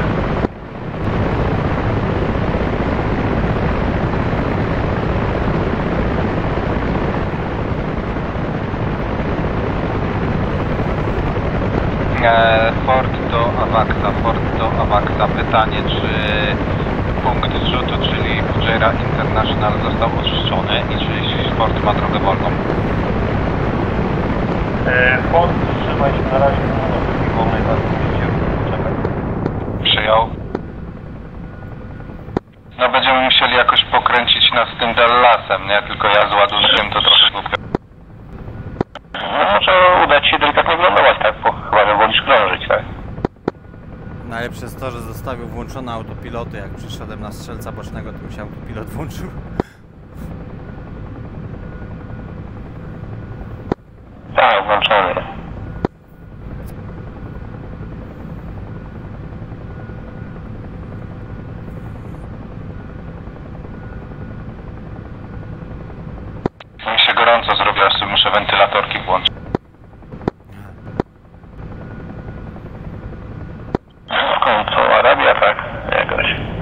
Ford do Awaxa, Ford do Awaxa. Pytanie, czy punkt zrzutu, czyli Fujairah International został oczyszczony i czy Ford ma drogę wolną? Ford, trzymaj się na razie na drogi wolnej, tak musicie poczekać. Przyjął. No będziemy musieli jakoś pokręcić nas tym Dallasem, nie? Tylko ja z ładunkiem to trochę głupio. No może udać się delikatnie wylądować, tak? Bo chyba, że wolisz krążyć, tak? Najlepsze jest to, że zostawił włączone autopiloty, jak przyszedłem na strzelca bocznego, to mi się autopilot włączył. Tak, zaznaczony. Mi się gorąco zrobiło, aż sobie muszę wentylatorki włączyć. W końcu Arabia, tak? Jakoś.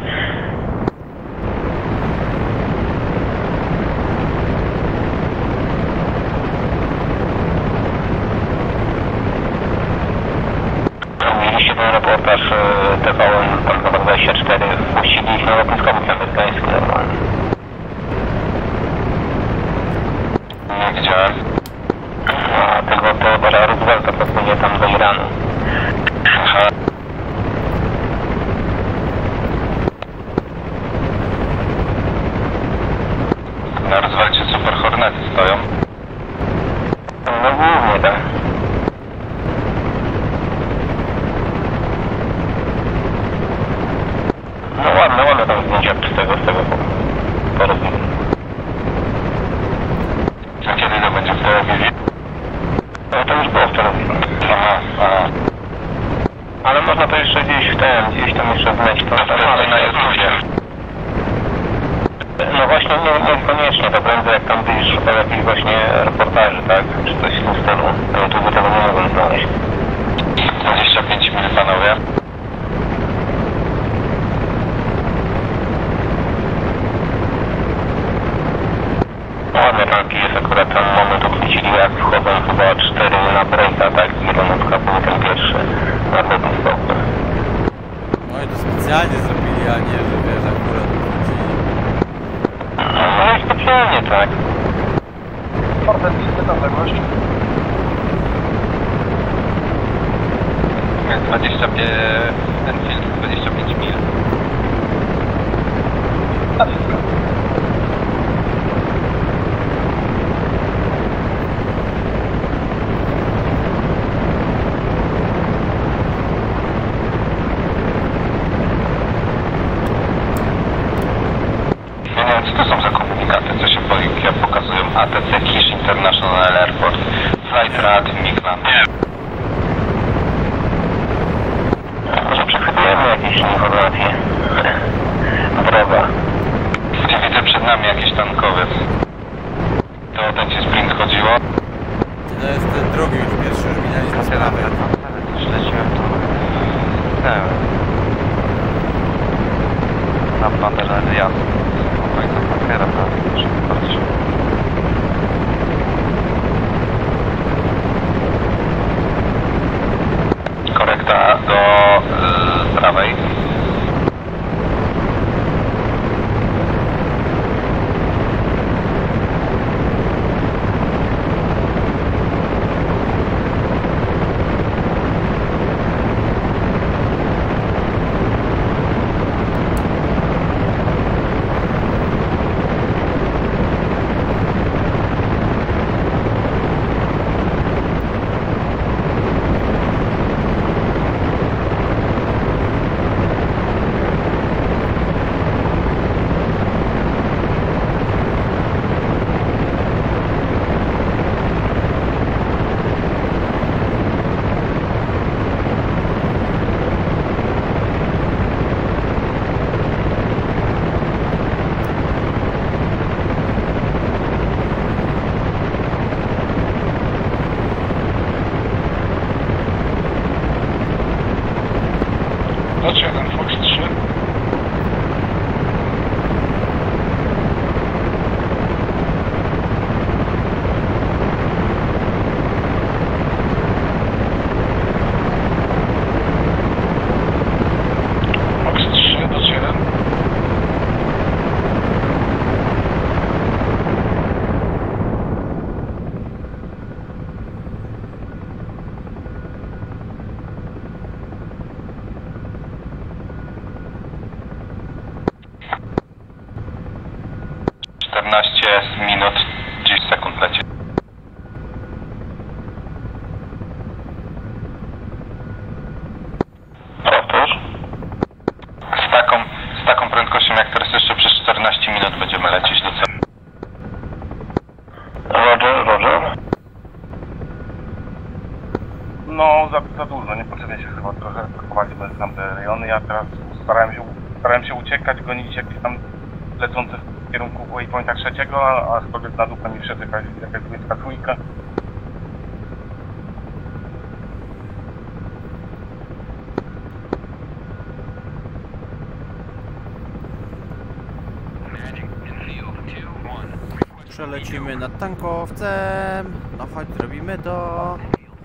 Mieliście ten reportaż T V N tam dwadzieścia cztery, wpuścili ich na lotniskowym amerykańskim normalnie. Nie widziałem. A tego Teodora Roosevelta pasuje tam do Iranu. Aha. Na Roosevelcie super Hornety stoją. No głównie tak. No ładne, ładne tam zdjęcia z tego, z tego porobili. A kiedy to będzie w telewizji? No to już było w telewizji. Aha, aha. Ale można to jeszcze gdzieś w ten, gdzieś tam jeszcze znaleźć. To ale na YouTubie. No właśnie, nie, niekoniecznie, to prędzej jak tam byś szukał jakichś właśnie reportaży, tak? Czy coś w tym stylu. Na YouTube tego nie mogłem znaleźć. dwadzieścia pięć minut, panowie. Ładne tanki jest akurat ten moment uchwycili, jak wchodzą chyba cztery na breaka, tak? Z Mironotka był ten pierwszy na drugim stopniu. No i to specjalnie zrobili, a nie, że wiesz, akurat uchwycili. No i specjalnie, tak. Hornet, jaka odległość? dwadzieścia pięć, Enfield, dwadzieścia pięć mil. Na blisko. Ja nie wiem, co to są za komunikaty, co się po- pokazują. A T C Kish International Airport, Flight Rad, Migna. Nie. Może przechwytujemy jakieś informacje. Droga. Gdzie widzę przed nami jakiś tankowiec. To o ten ci sprint chodziło? To jest ten drugi już, pierwszy już minęliśmy z prawej. Śledziłem to. Nie wiem. Na panele jazdy. Ojca Packera, prawie muszę patrzeć. Korekta do yy, prawej. Dodge jeden, Fox trzy. Fox trzy, Dodge jeden. czternaście minut, dziesięć sekund leci. Powtórz. Z taką, z taką prędkością jak teraz jeszcze przez czternaście minut będziemy lecieć do celu. Roger, Roger. tamte, tamte rejony. Ja teraz starałem się, starałem się uciekać, gonić jakieś tam lecące w kierunku waypointa trzeciego, a sobie na dupę mi wszedł jakaś, jakaś błyska trójka. Przelecimy nad tankowcem. No chodź, zrobimy to.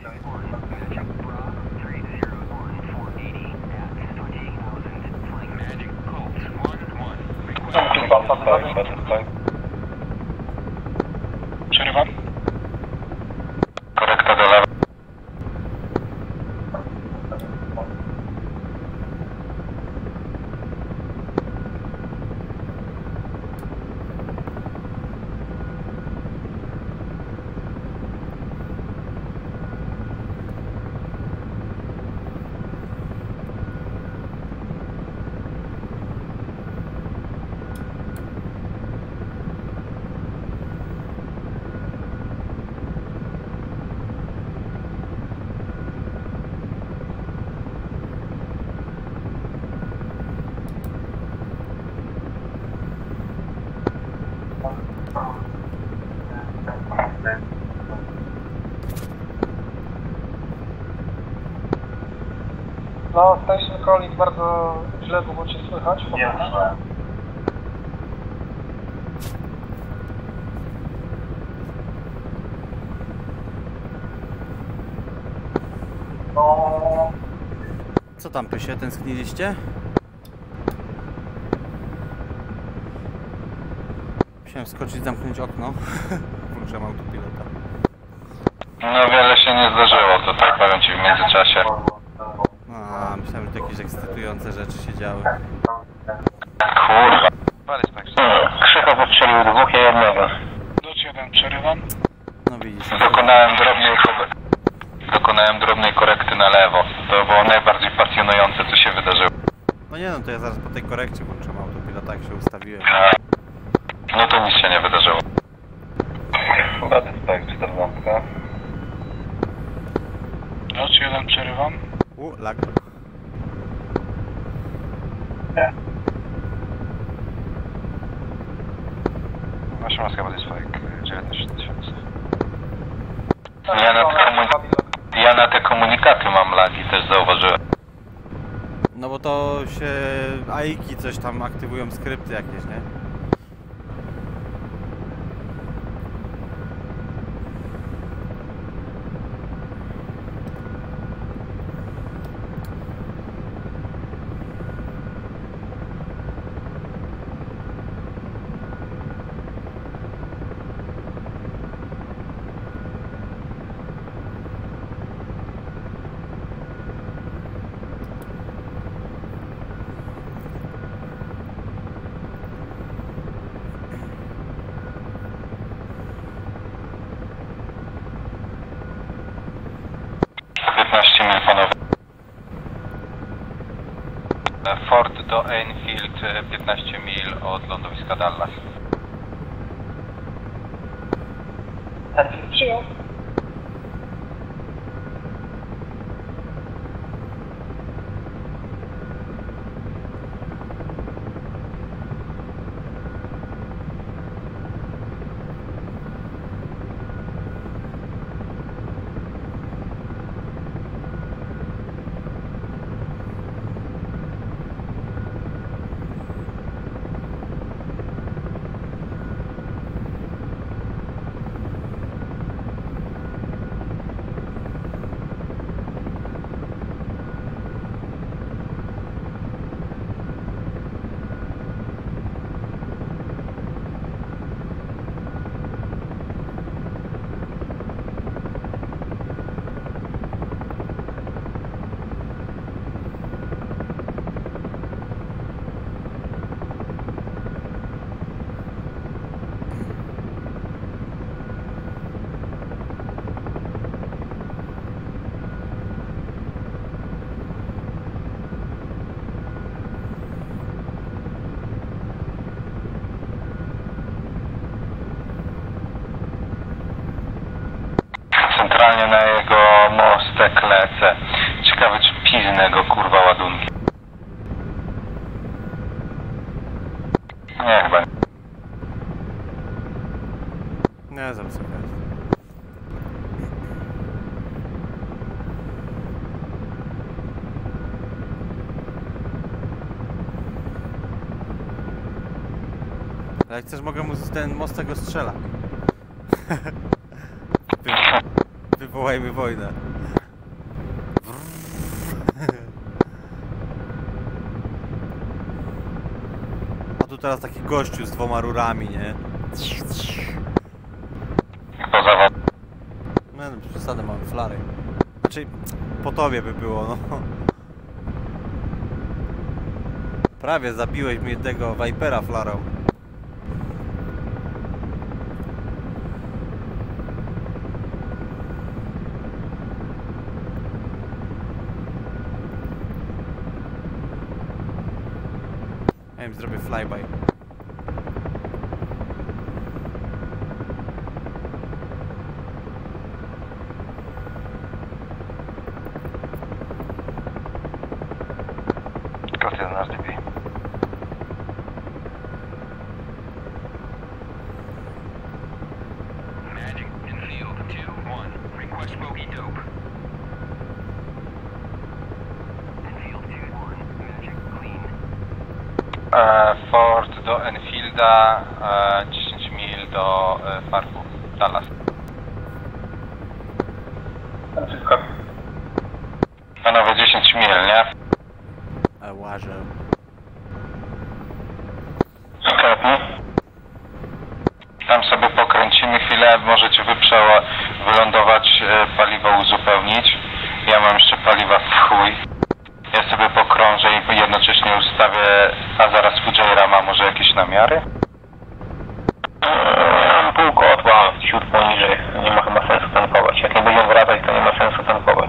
Przerywam. Korekta do lewa. No, Station Calling bardzo źle było cię słychać. Nie. No, Co tam, Pysie, tęskniliście? Musiałem skoczyć, zamknąć okno. Włączyłem autopilota. No wiele się nie zdarzyło tutaj, powiem ci w międzyczasie. A, myślałem, że tu jakieś ekscytujące rzeczy się działy. Kurwa. Krzyko postrzelił dwóch i jednego. Docz jeden, przerywam. No widzisz. Dokonałem drobnej, dokonałem drobnej korekty na lewo. To było najbardziej pasjonujące, co się wydarzyło. No nie no, to ja zaraz po tej korekcie włączyłem autopilota, jak się ustawiłem. No to nic się nie wydarzyło. Chyba tak, czternastka. Docz jeden, przerywam. U, lag. Nasza maska jest fake, dziewiętnaście tysięcy. Ja na, te komun... ja na te komunikaty mam lagi, też zauważyłem. No bo to się A I ki coś tam aktywują, skrypty jakieś, nie? piętnaście mil panowie. Ford do Enfield, piętnaście mil od lądowiska Dallas. Enfield przyjął. Nie, chyba nie. Nie, za wysoko jest. Ale jak chcesz, mogę mu z ten most tego strzela. Wy, wywołajmy wojnę. A tu teraz taki gościu z dwoma rurami, nie? Kto zawodzi? No, no przesadę, mamy flary. Znaczy, po tobie by było, no. Prawie zabiłeś mnie tego Vipera flarą. Ja im zrobię flyby. Kod jeden R D B. Magic in field two one. Request bogey dope. In field two one. Magic clean. E, Ford do Enfielda, e, dziesięć mil do e, parku Dallas. Panowie, dziesięć mil, nie? A łażę. Okej. Tam sobie pokręcimy chwilę, możecie wyprze- wylądować, e, paliwo uzupełnić. Ja mam jeszcze paliwa w chuj. Ja sobie pokrążę i jednocześnie ustawię, a zaraz Fujaira ma może jakieś namiary? Eee, pół kotła, ciut poniżej. Nie ma chyba sensu tankować. Jak nie będziemy wracać, to nie ma sensu tankować.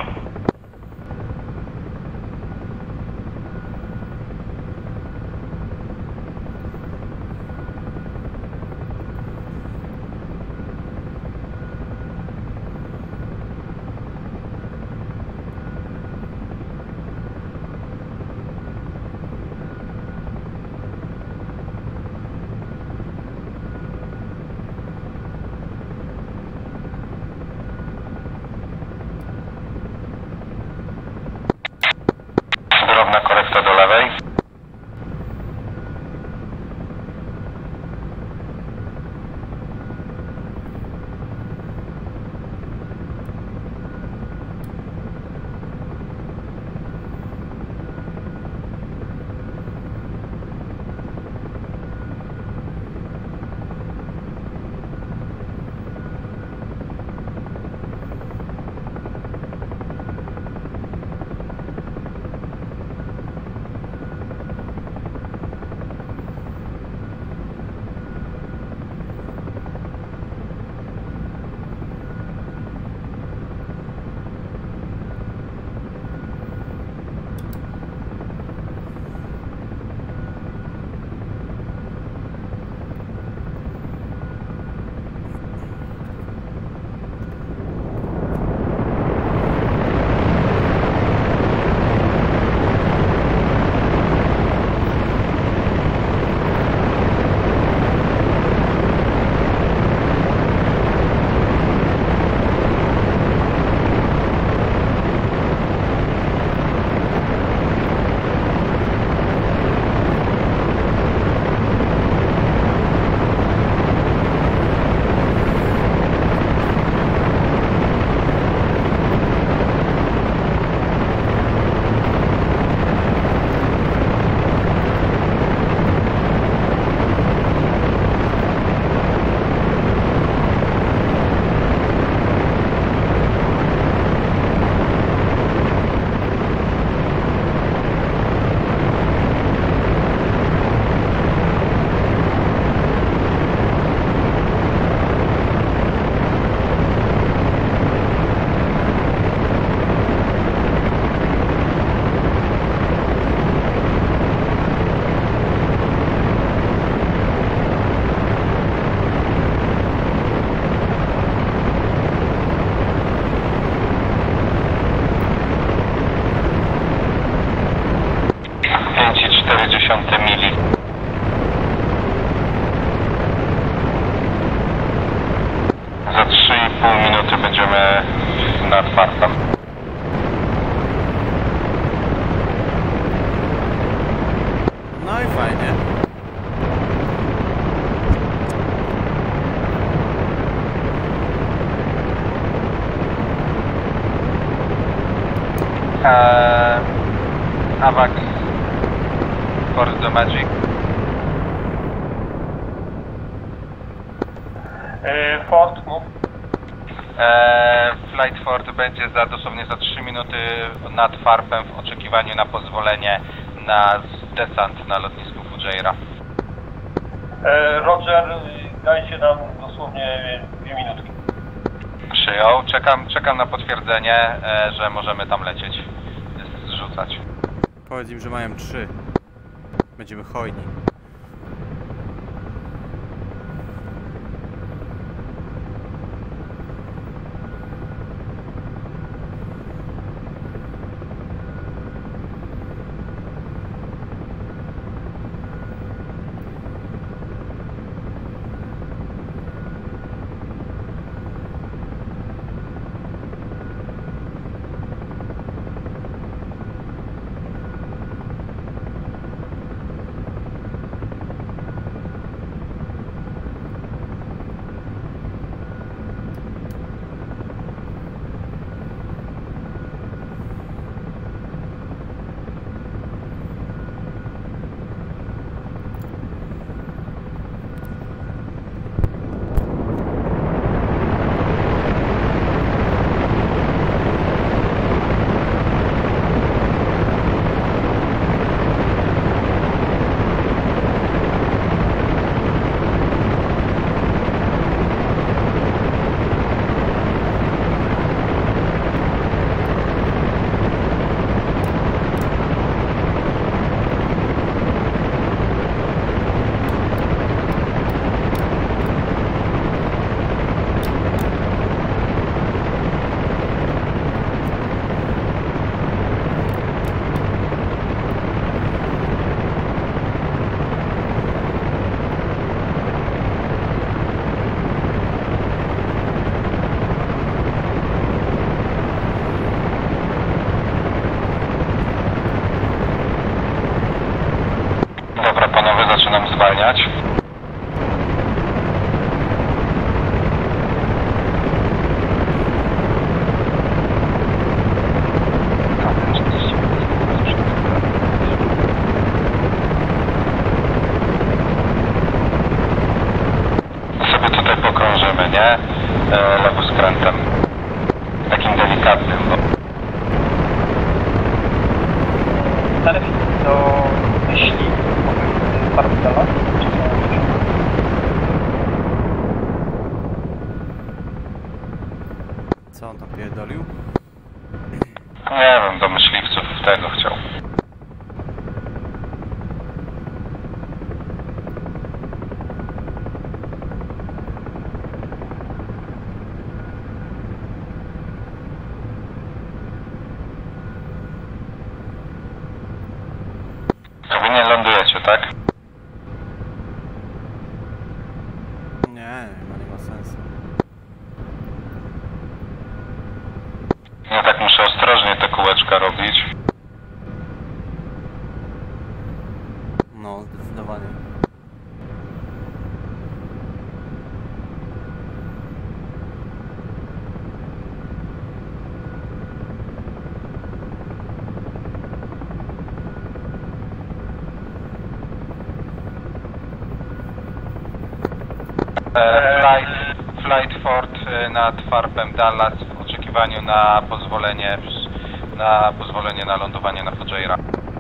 Drobna korekta do lewej. nad farpem. No i fajnie. Eee, Avax, Force the Magic. Yy, Ford, mów. Eee, Flight Ford będzie za dosłownie za trzy minuty nad farpem w oczekiwaniu na pozwolenie na desant na lotnisku Fujairah. Yy, Roger, dajcie nam dosłownie dwie minutki. Przyjął. Czekam, czekam na potwierdzenie, e, że możemy tam lecieć, zrzucać. Powiedz im, że mają trzy. Będziemy hojni. zwalniać. Sobie tutaj pokrążymy, nie? E, lewo skrętem. Takim delikatnym, bo... Telewizji do myśli Parcela, czy co on tam pierdolił? Nie wiem, do myśliwców tego chciał. Wy nie lądujecie, tak? Nie, chyba nie ma sensu. Ja tak muszę ostrożnie te kółeczka robić. No, zdecydowanie. Flight, Flight Ford nad farpem Dallas w oczekiwaniu na pozwolenie na pozwolenie na lądowanie na Fujairah.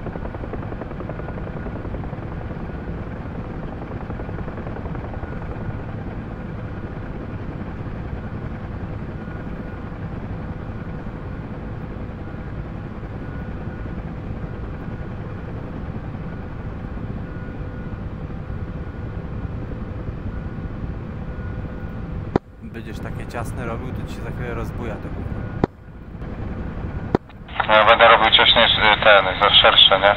Będziesz takie ciasne robił, to ci się za chwilę rozbuja tego. No, ja będę robił ciaśniejszy ten, za szersze, nie?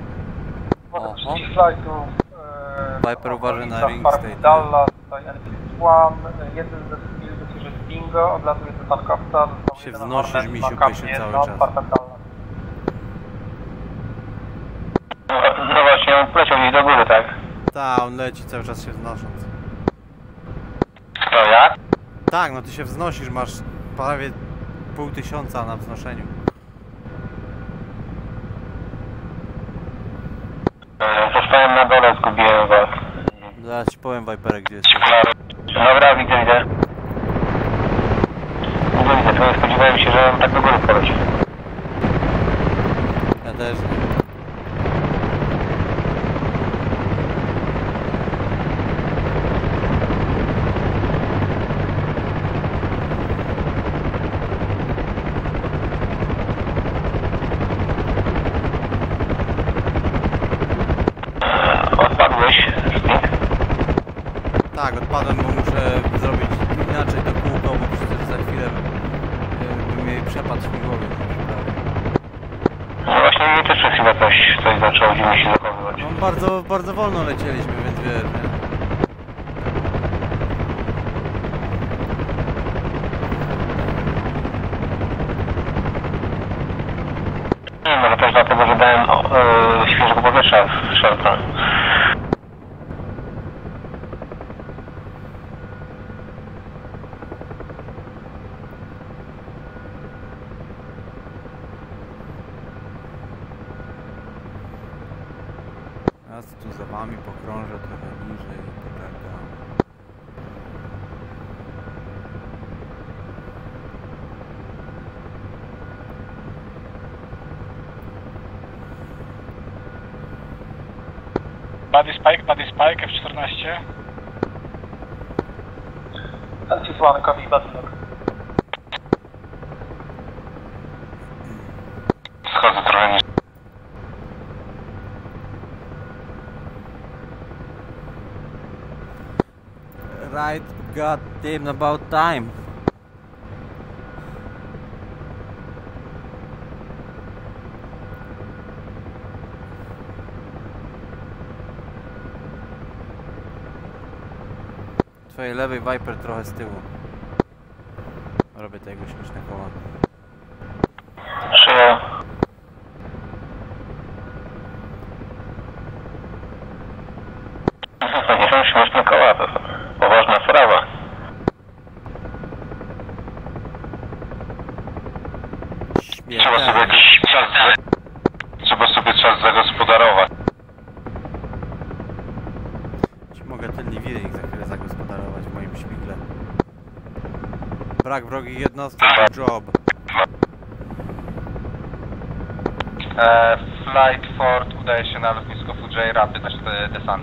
wszystkich flightów Viper uważa na ring Farm state. Dallas, tutaj N P C One, jeden ze skillów, który jest bingo, odlatuje do tankowca, został Się jeden wznosisz, Hornet, misiu, ma pysiu kapnie, cały no, czas. partakalne. No, no właśnie, on poleciał gdzieś do góry, tak? Ta, on leci cały czas się wznosząc. To ja? Tak, no ty się wznosisz, masz prawie pół tysiąca na wznoszeniu. E, Zostałem na dole, zgubiłem was. Zaraz ci powiem, Viperek, gdzie jesteś. Dobra, widzę, widzę. Widzę, widzę, tylko nie spodziewałem się, że on tak do góry poleci. Ja też nie. Odpadłeś, Spink? Tak, odpadłem, bo muszę zrobić inaczej to kółko, bo przecież za chwilę y, bym jej przepadł śmigłowiec. No właśnie, mnie też chyba coś, coś zaczęło dziwnie się zachowywać. No bardzo, bardzo wolno lecieliśmy, więc wiesz, nie? Nie, może też dlatego, że dałem e, świeżego powietrza w szelkę. Ja tu za wami pokrążę trochę niżej i poczekam. Buddy Spike, Buddy Spike, F czternaście. Anti-One, copy, Battlelog. Schodzę trochę niż... Right, goddamn about time. Twojej lewej Viper trochę z tyłu. Robię tego śmieszne koła. Przyjął. To nie są śmieszne koła, to poważna sprawa. Trzeba sobie jakiś czas... Trzeba sobie czas zagospodarować. Mogę ten liwiering za chwilę zagospodarować w moim śmigle. Brak wrogich jednostek, good job. E, Flight Ford udaje się na lotnisko Fuji, rapy też desant.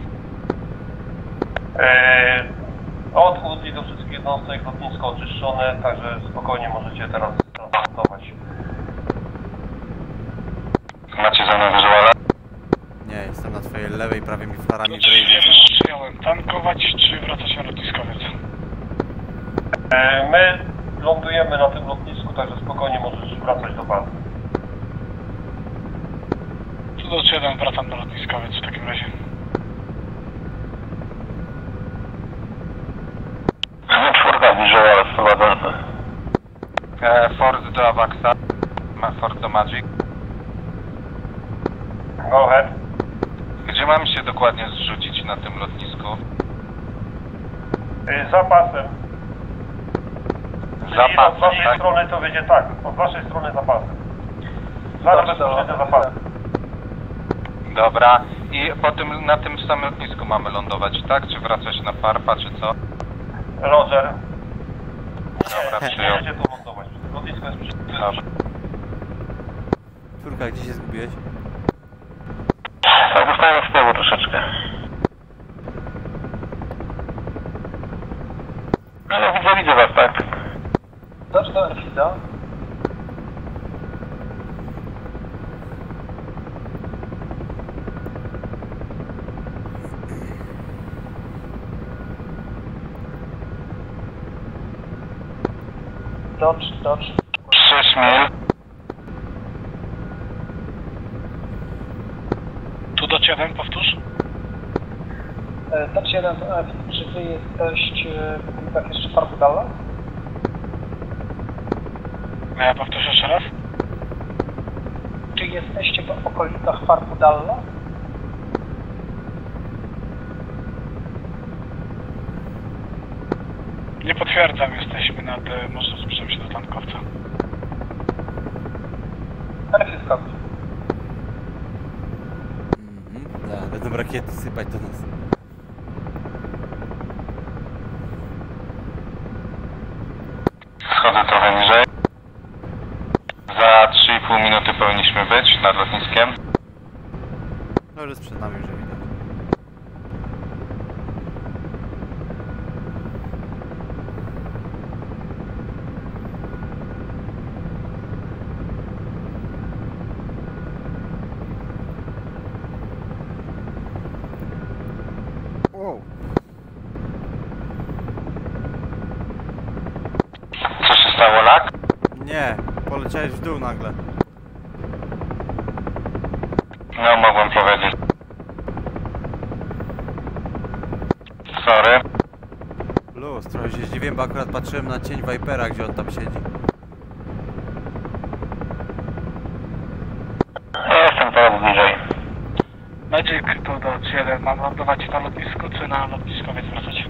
Eee, odchód i do wszystkich jednostek, lotnisko oczyszczone, także spokojnie możecie teraz transportować. Macie ze mną wizuale? Nie, jestem na twojej lewej, prawie mi flarami w Czy ryj. jeden przyjąłem. Tankować czy wracać na lotniskowiec? Eee, my lądujemy na tym lotnisku, także spokojnie możesz wracać do bazy. Tu do jeden wracam na lotniskowiec w takim razie. Czwórka wizual wprowadzony. E, Ford do Avaxa. Ford do Magic. Go ahead. Gdzie mam się dokładnie zrzucić na tym lotnisku? Eee, za pasem. Za Czyli pasem, od waszej tak? strony to będzie tak, od waszej strony za pasem. Zaraz bezpośrednio za pasem. Dobra. I po tym, na tym samym lotnisku mamy lądować, tak? Czy wracać na Farpa, czy co? Roger. Dobra, Nie przyjął. będziecie tu lądować. Lotnisko jest przy... Dobra. Czwórka, gdzie się zgubiłeś? Tak, zostałem z tyłu troszeczkę. Ale widzę, widzę was, tak? Zacznę Elfida. Dodge, dodge. sześć mil. Tu do jeden, powtórz. Touch jeden to F, czy wy jesteście w okolicach jeszcze Farbu Dallas? A ja powtórzę jeszcze raz? Czy jesteście w okolicach Farbu Dallas? Nie potwierdzam, jesteśmy nad... może zbliżam się do tankowca. Enfield Copy. Mhm, da, będą rakiety sypać do nas. Schodzę trochę niżej. Za trzy i pół minuty powinniśmy być nad lotniskiem. No już jest przed nami, już widać. Wow. Co się stało, lak? Nie, poleciałeś w dół nagle. No, mogłem powiedzieć. Sorry. Luz, trochę się zdziwiłem, bo akurat patrzyłem na cień Vipera, gdzie on tam siedzi. Ja jestem teraz bliżej. Magic to do trzy jeden. Mam lądować na lotnisku, czy na lotniskowiec wracać?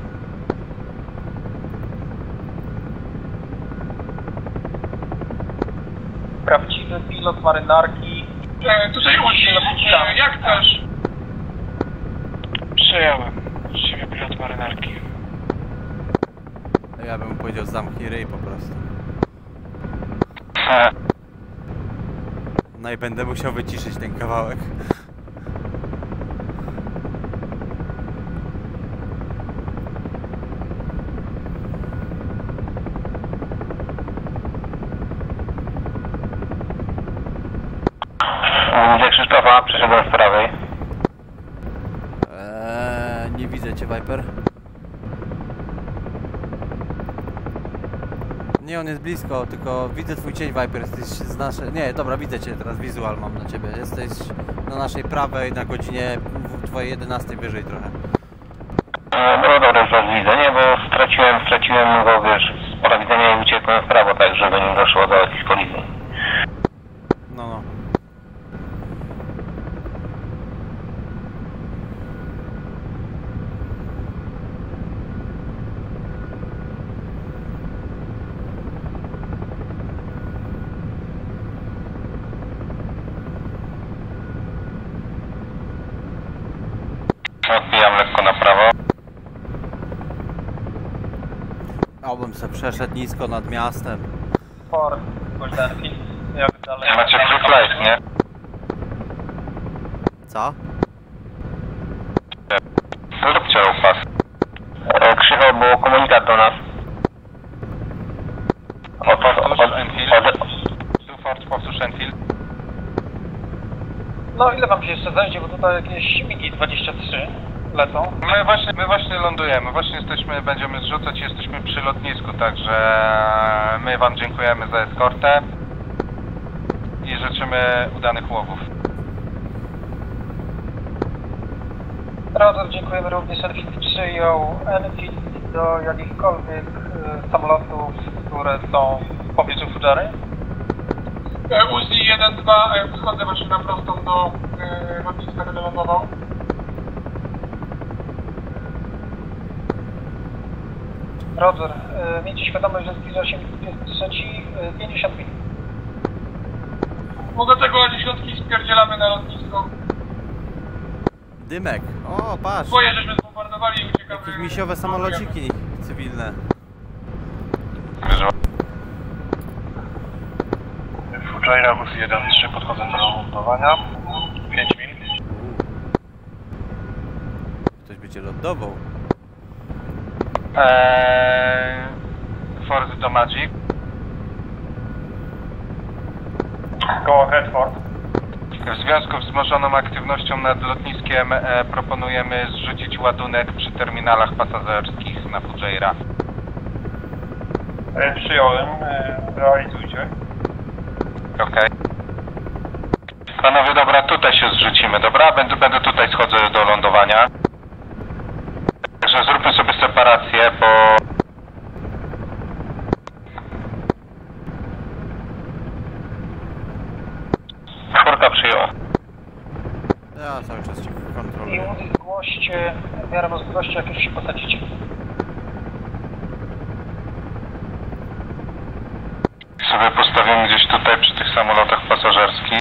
Prawdziwy pilot marynarki. E, tutaj Uzi, e, jak chcesz? Przyjąłem. Właściwie pilot marynarki. Ja bym powiedział zamknij ryj po prostu. No i będę musiał wyciszyć ten kawałek. Widzę Krzysztofa, przyszedłem z prawej. Eee, nie widzę cię, Viper. Nie, on jest blisko, tylko widzę twój cień, Viper. Jesteś z naszej... Nie, dobra, widzę cię teraz, wizual mam na ciebie. Jesteś na naszej prawej na godzinie twojej jedenastej wyżej trochę. No dobra, już was widzę, nie, bo straciłem, straciłem go, wiesz, z pola widzenia i uciekłem w prawo, tak, żeby nie doszło do jakiejś kolizji. No, no. Odbijam lekko na prawo. Obym se przeszedł nisko nad miastem. Ford, Enfield, jak dalej? Macie free flight, nie? Co? Zróbcie pas. Krzywo, było komunikat do nas. Od, od, od, od, Ford, powtórz Enfield. No ile wam się jeszcze zajdzie, bo tutaj jakieś migi dwadzieścia trzy lecą. My właśnie, my właśnie lądujemy, właśnie jesteśmy, będziemy zrzucać, jesteśmy przy lotnisku, także my wam dziękujemy za eskortę i życzymy udanych łowów. Roger, dziękujemy również. Enfield przyjął Enfield do jakichkolwiek y, samolotów, które są w pobliżu Fujary. E, Uzi jeden dwa, e, wchodzę właśnie na prostą do e, lotniska, będę lądował. Roger, y, miejcie świadomość, że zbliża się dwudziesty trzeci, y, pięćdziesiąt minut. Mogę tego dziesiątki spierdzielamy na lotnisko. Dymek. O, patrz. Boję, żeśmy zbombardowali i uciekamy. Jakieś misiowe samolociki cywilne. Fujairah Uzi jeden trzy, podchodzę do lądowania. pięć minut. Ktoś by cię lądował. Eee, Ford do Magic. Go ahead, Ford. W związku z wzmożoną aktywnością nad lotniskiem e, proponujemy zrzucić ładunek przy terminalach pasażerskich na Fujairah. E, przyjąłem, e, realizujcie. Okej. Okay. Panowie, dobra, tutaj się zrzucimy, dobra? Będę, będę tutaj schodzę do lądowania. Że zróbmy sobie separację, bo... Czwórka przyjęła. Ja cały czas cię I kontroluję. Uzi, zgłoście w miarę możliwości, jak już się posadzicie. Sobie postawimy gdzieś tutaj przy tych samolotach pasażerskich.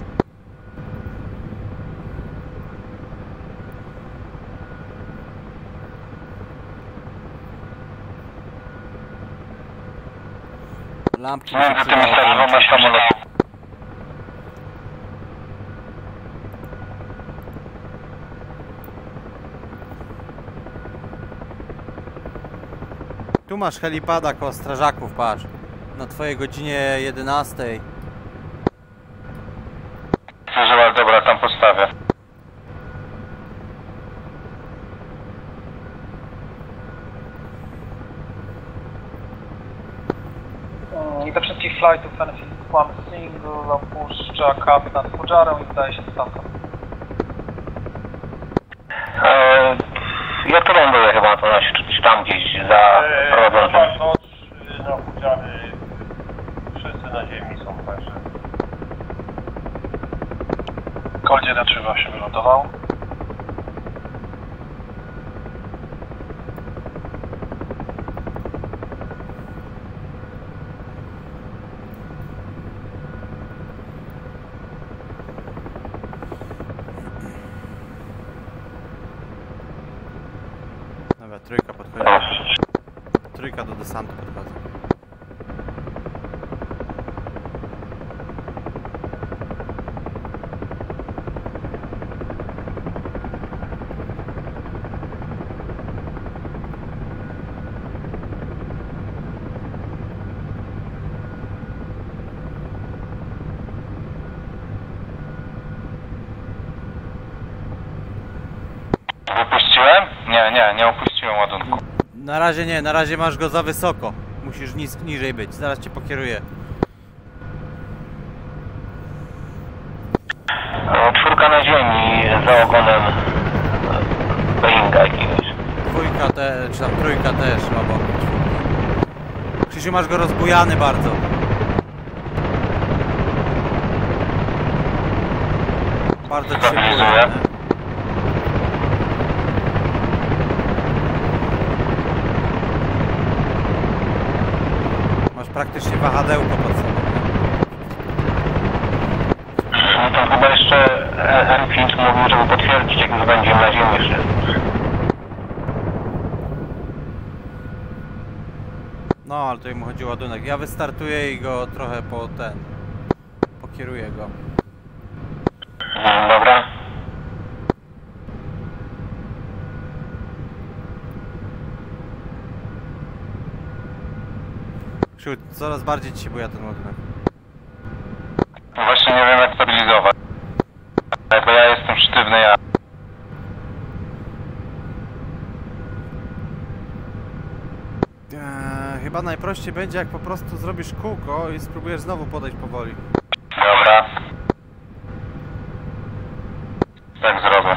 Lampki Między tymi dwoma samolotami. Tu masz helipada koło strażaków, patrz. Na twojej godzinie jedenastej. Przeżyła, dobra, tam postawię. I do wszystkich flightów Enfield One Single opuszcza kapitan Fujarę i wydaje się stamtąd. Eee, ja tu ląduję chyba, to czy tam gdzieś za prowadzącym. Noc na Fudziany, wszyscy na ziemi są, także... Colt jeden trzy osiem wylądował. Dobra, trójka podchodzi. Trójka do desantu podchodzi. Wypuściłem? Nie, nie, nie opuściłem ładunku. Na razie nie, na razie masz go za wysoko. Musisz nis niżej być, zaraz cię pokieruję. Czwórka na ziemi za ogonem Boeinga jakiegoś. Dwójka te, czy tam trójka też obok. Krzysiu, masz go rozbujany bardzo. Bardzo ci się buje. Masz praktycznie wahadełko pod sobą. No to chyba jeszcze Enfield mówił, żeby potwierdzić, jak już będziemy na ziemi jeszcze. No, ale tutaj mu chodzi o ładunek. Ja wystartuję i go trochę po ten... pokieruję go. Dobra. Krzysiu, coraz bardziej ci się buja ten ładunek. No właśnie nie wiem jak stabilizować. Bo ja jestem sztywny, ja... Eee, chyba najprościej będzie, jak po prostu zrobisz kółko i spróbujesz znowu podejść powoli. Dobra. Tak zrobię.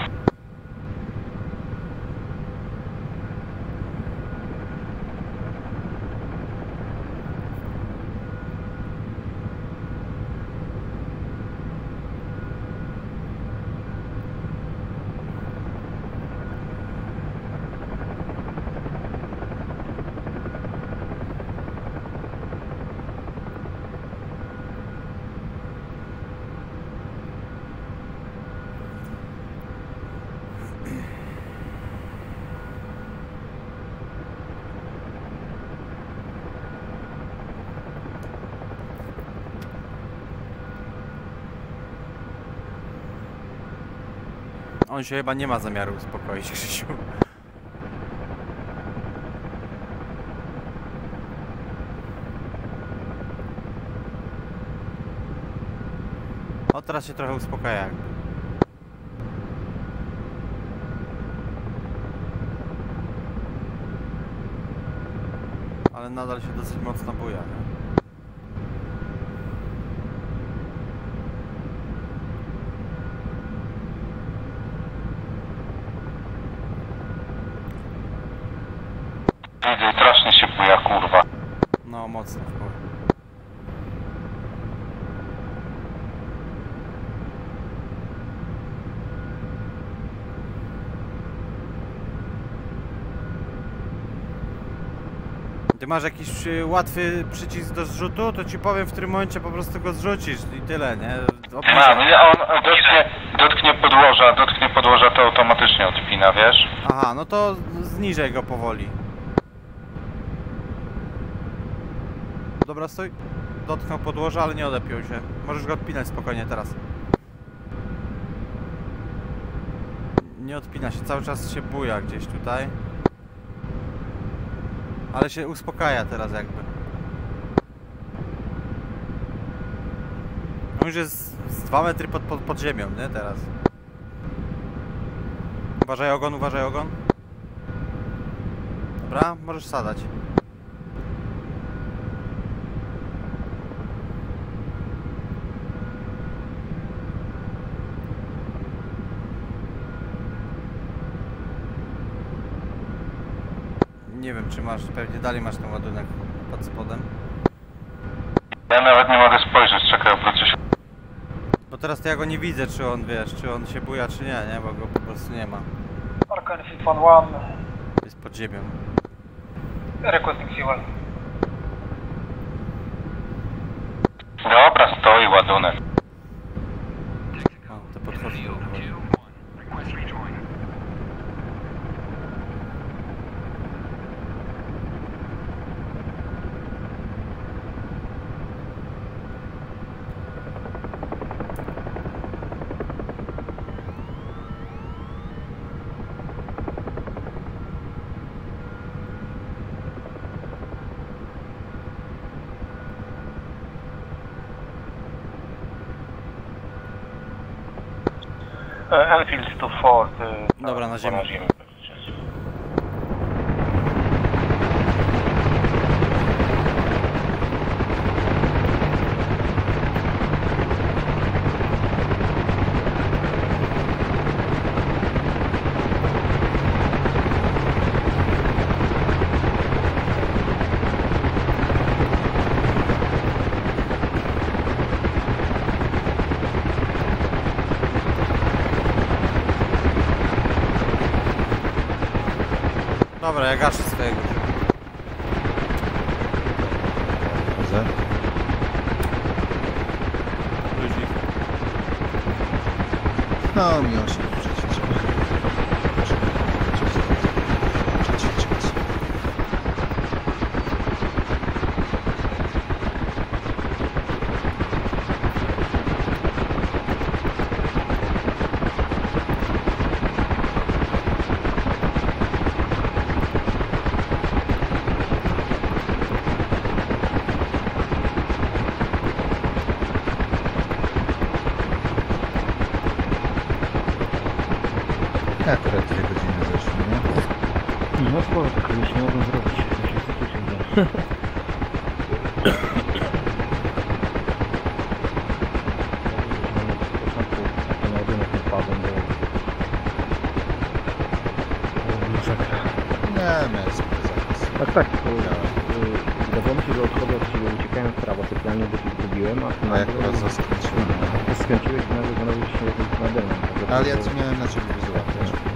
On się chyba nie ma zamiaru uspokoić, Krzysiu. O, teraz się trochę uspokaja jakby. Ale nadal się dosyć mocno buja, nie? widzę i strasznie się buja, kurwa. No, mocno. Ty masz jakiś y, łatwy przycisk do zrzutu, to ci powiem, w którym momencie po prostu go zrzucisz i tyle, nie? Mam, on dotknie, dotknie podłoża, dotknie podłoża, to automatycznie odpina, wiesz? Aha, no to zniżej go powoli. Dobra, stój. Dotknął podłoża, ale nie odepiął się. Możesz go odpinać spokojnie teraz. Nie odpina się, cały czas się buja gdzieś tutaj. Ale się uspokaja teraz jakby. On już jest z dwa metry pod, pod, pod ziemią, nie? Teraz. Uważaj ogon, uważaj ogon. Dobra, możesz sadać. Nie wiem, czy masz, pewnie dalej masz ten ładunek pod spodem. Ja nawet nie mogę spojrzeć, czekaj, obrócę się. Bo teraz to ja go nie widzę, czy on, wiesz, czy on się buja, czy nie, nie? Bo go po prostu nie ma. Arkan Fit One One. Jest pod ziemią. Requesting fuel. Dobra, stoi ładunek. O, to podchodzi. Enfield to Ford. Dobra, na ziemię. Dobra, ja gaszę swojego. Widzę. Ludzi. No, mi osiem przecież. Akurat dwie godziny zeszły, nie? No sporo tak już nie mogłem zrobić. Na ładunek nie wpadłem, bo... Nie, miałem sobie zakaz. Tak, tak. Wydawało mi się, że odchodzę od siebie, uciekałem w prawo, specjalnie bo się zgubiłem, a ty A jak raz zaskręciłem. skręciłeś, to nagle znowu się nade mną. Ale ja tu miałem na ciebie wyzwać.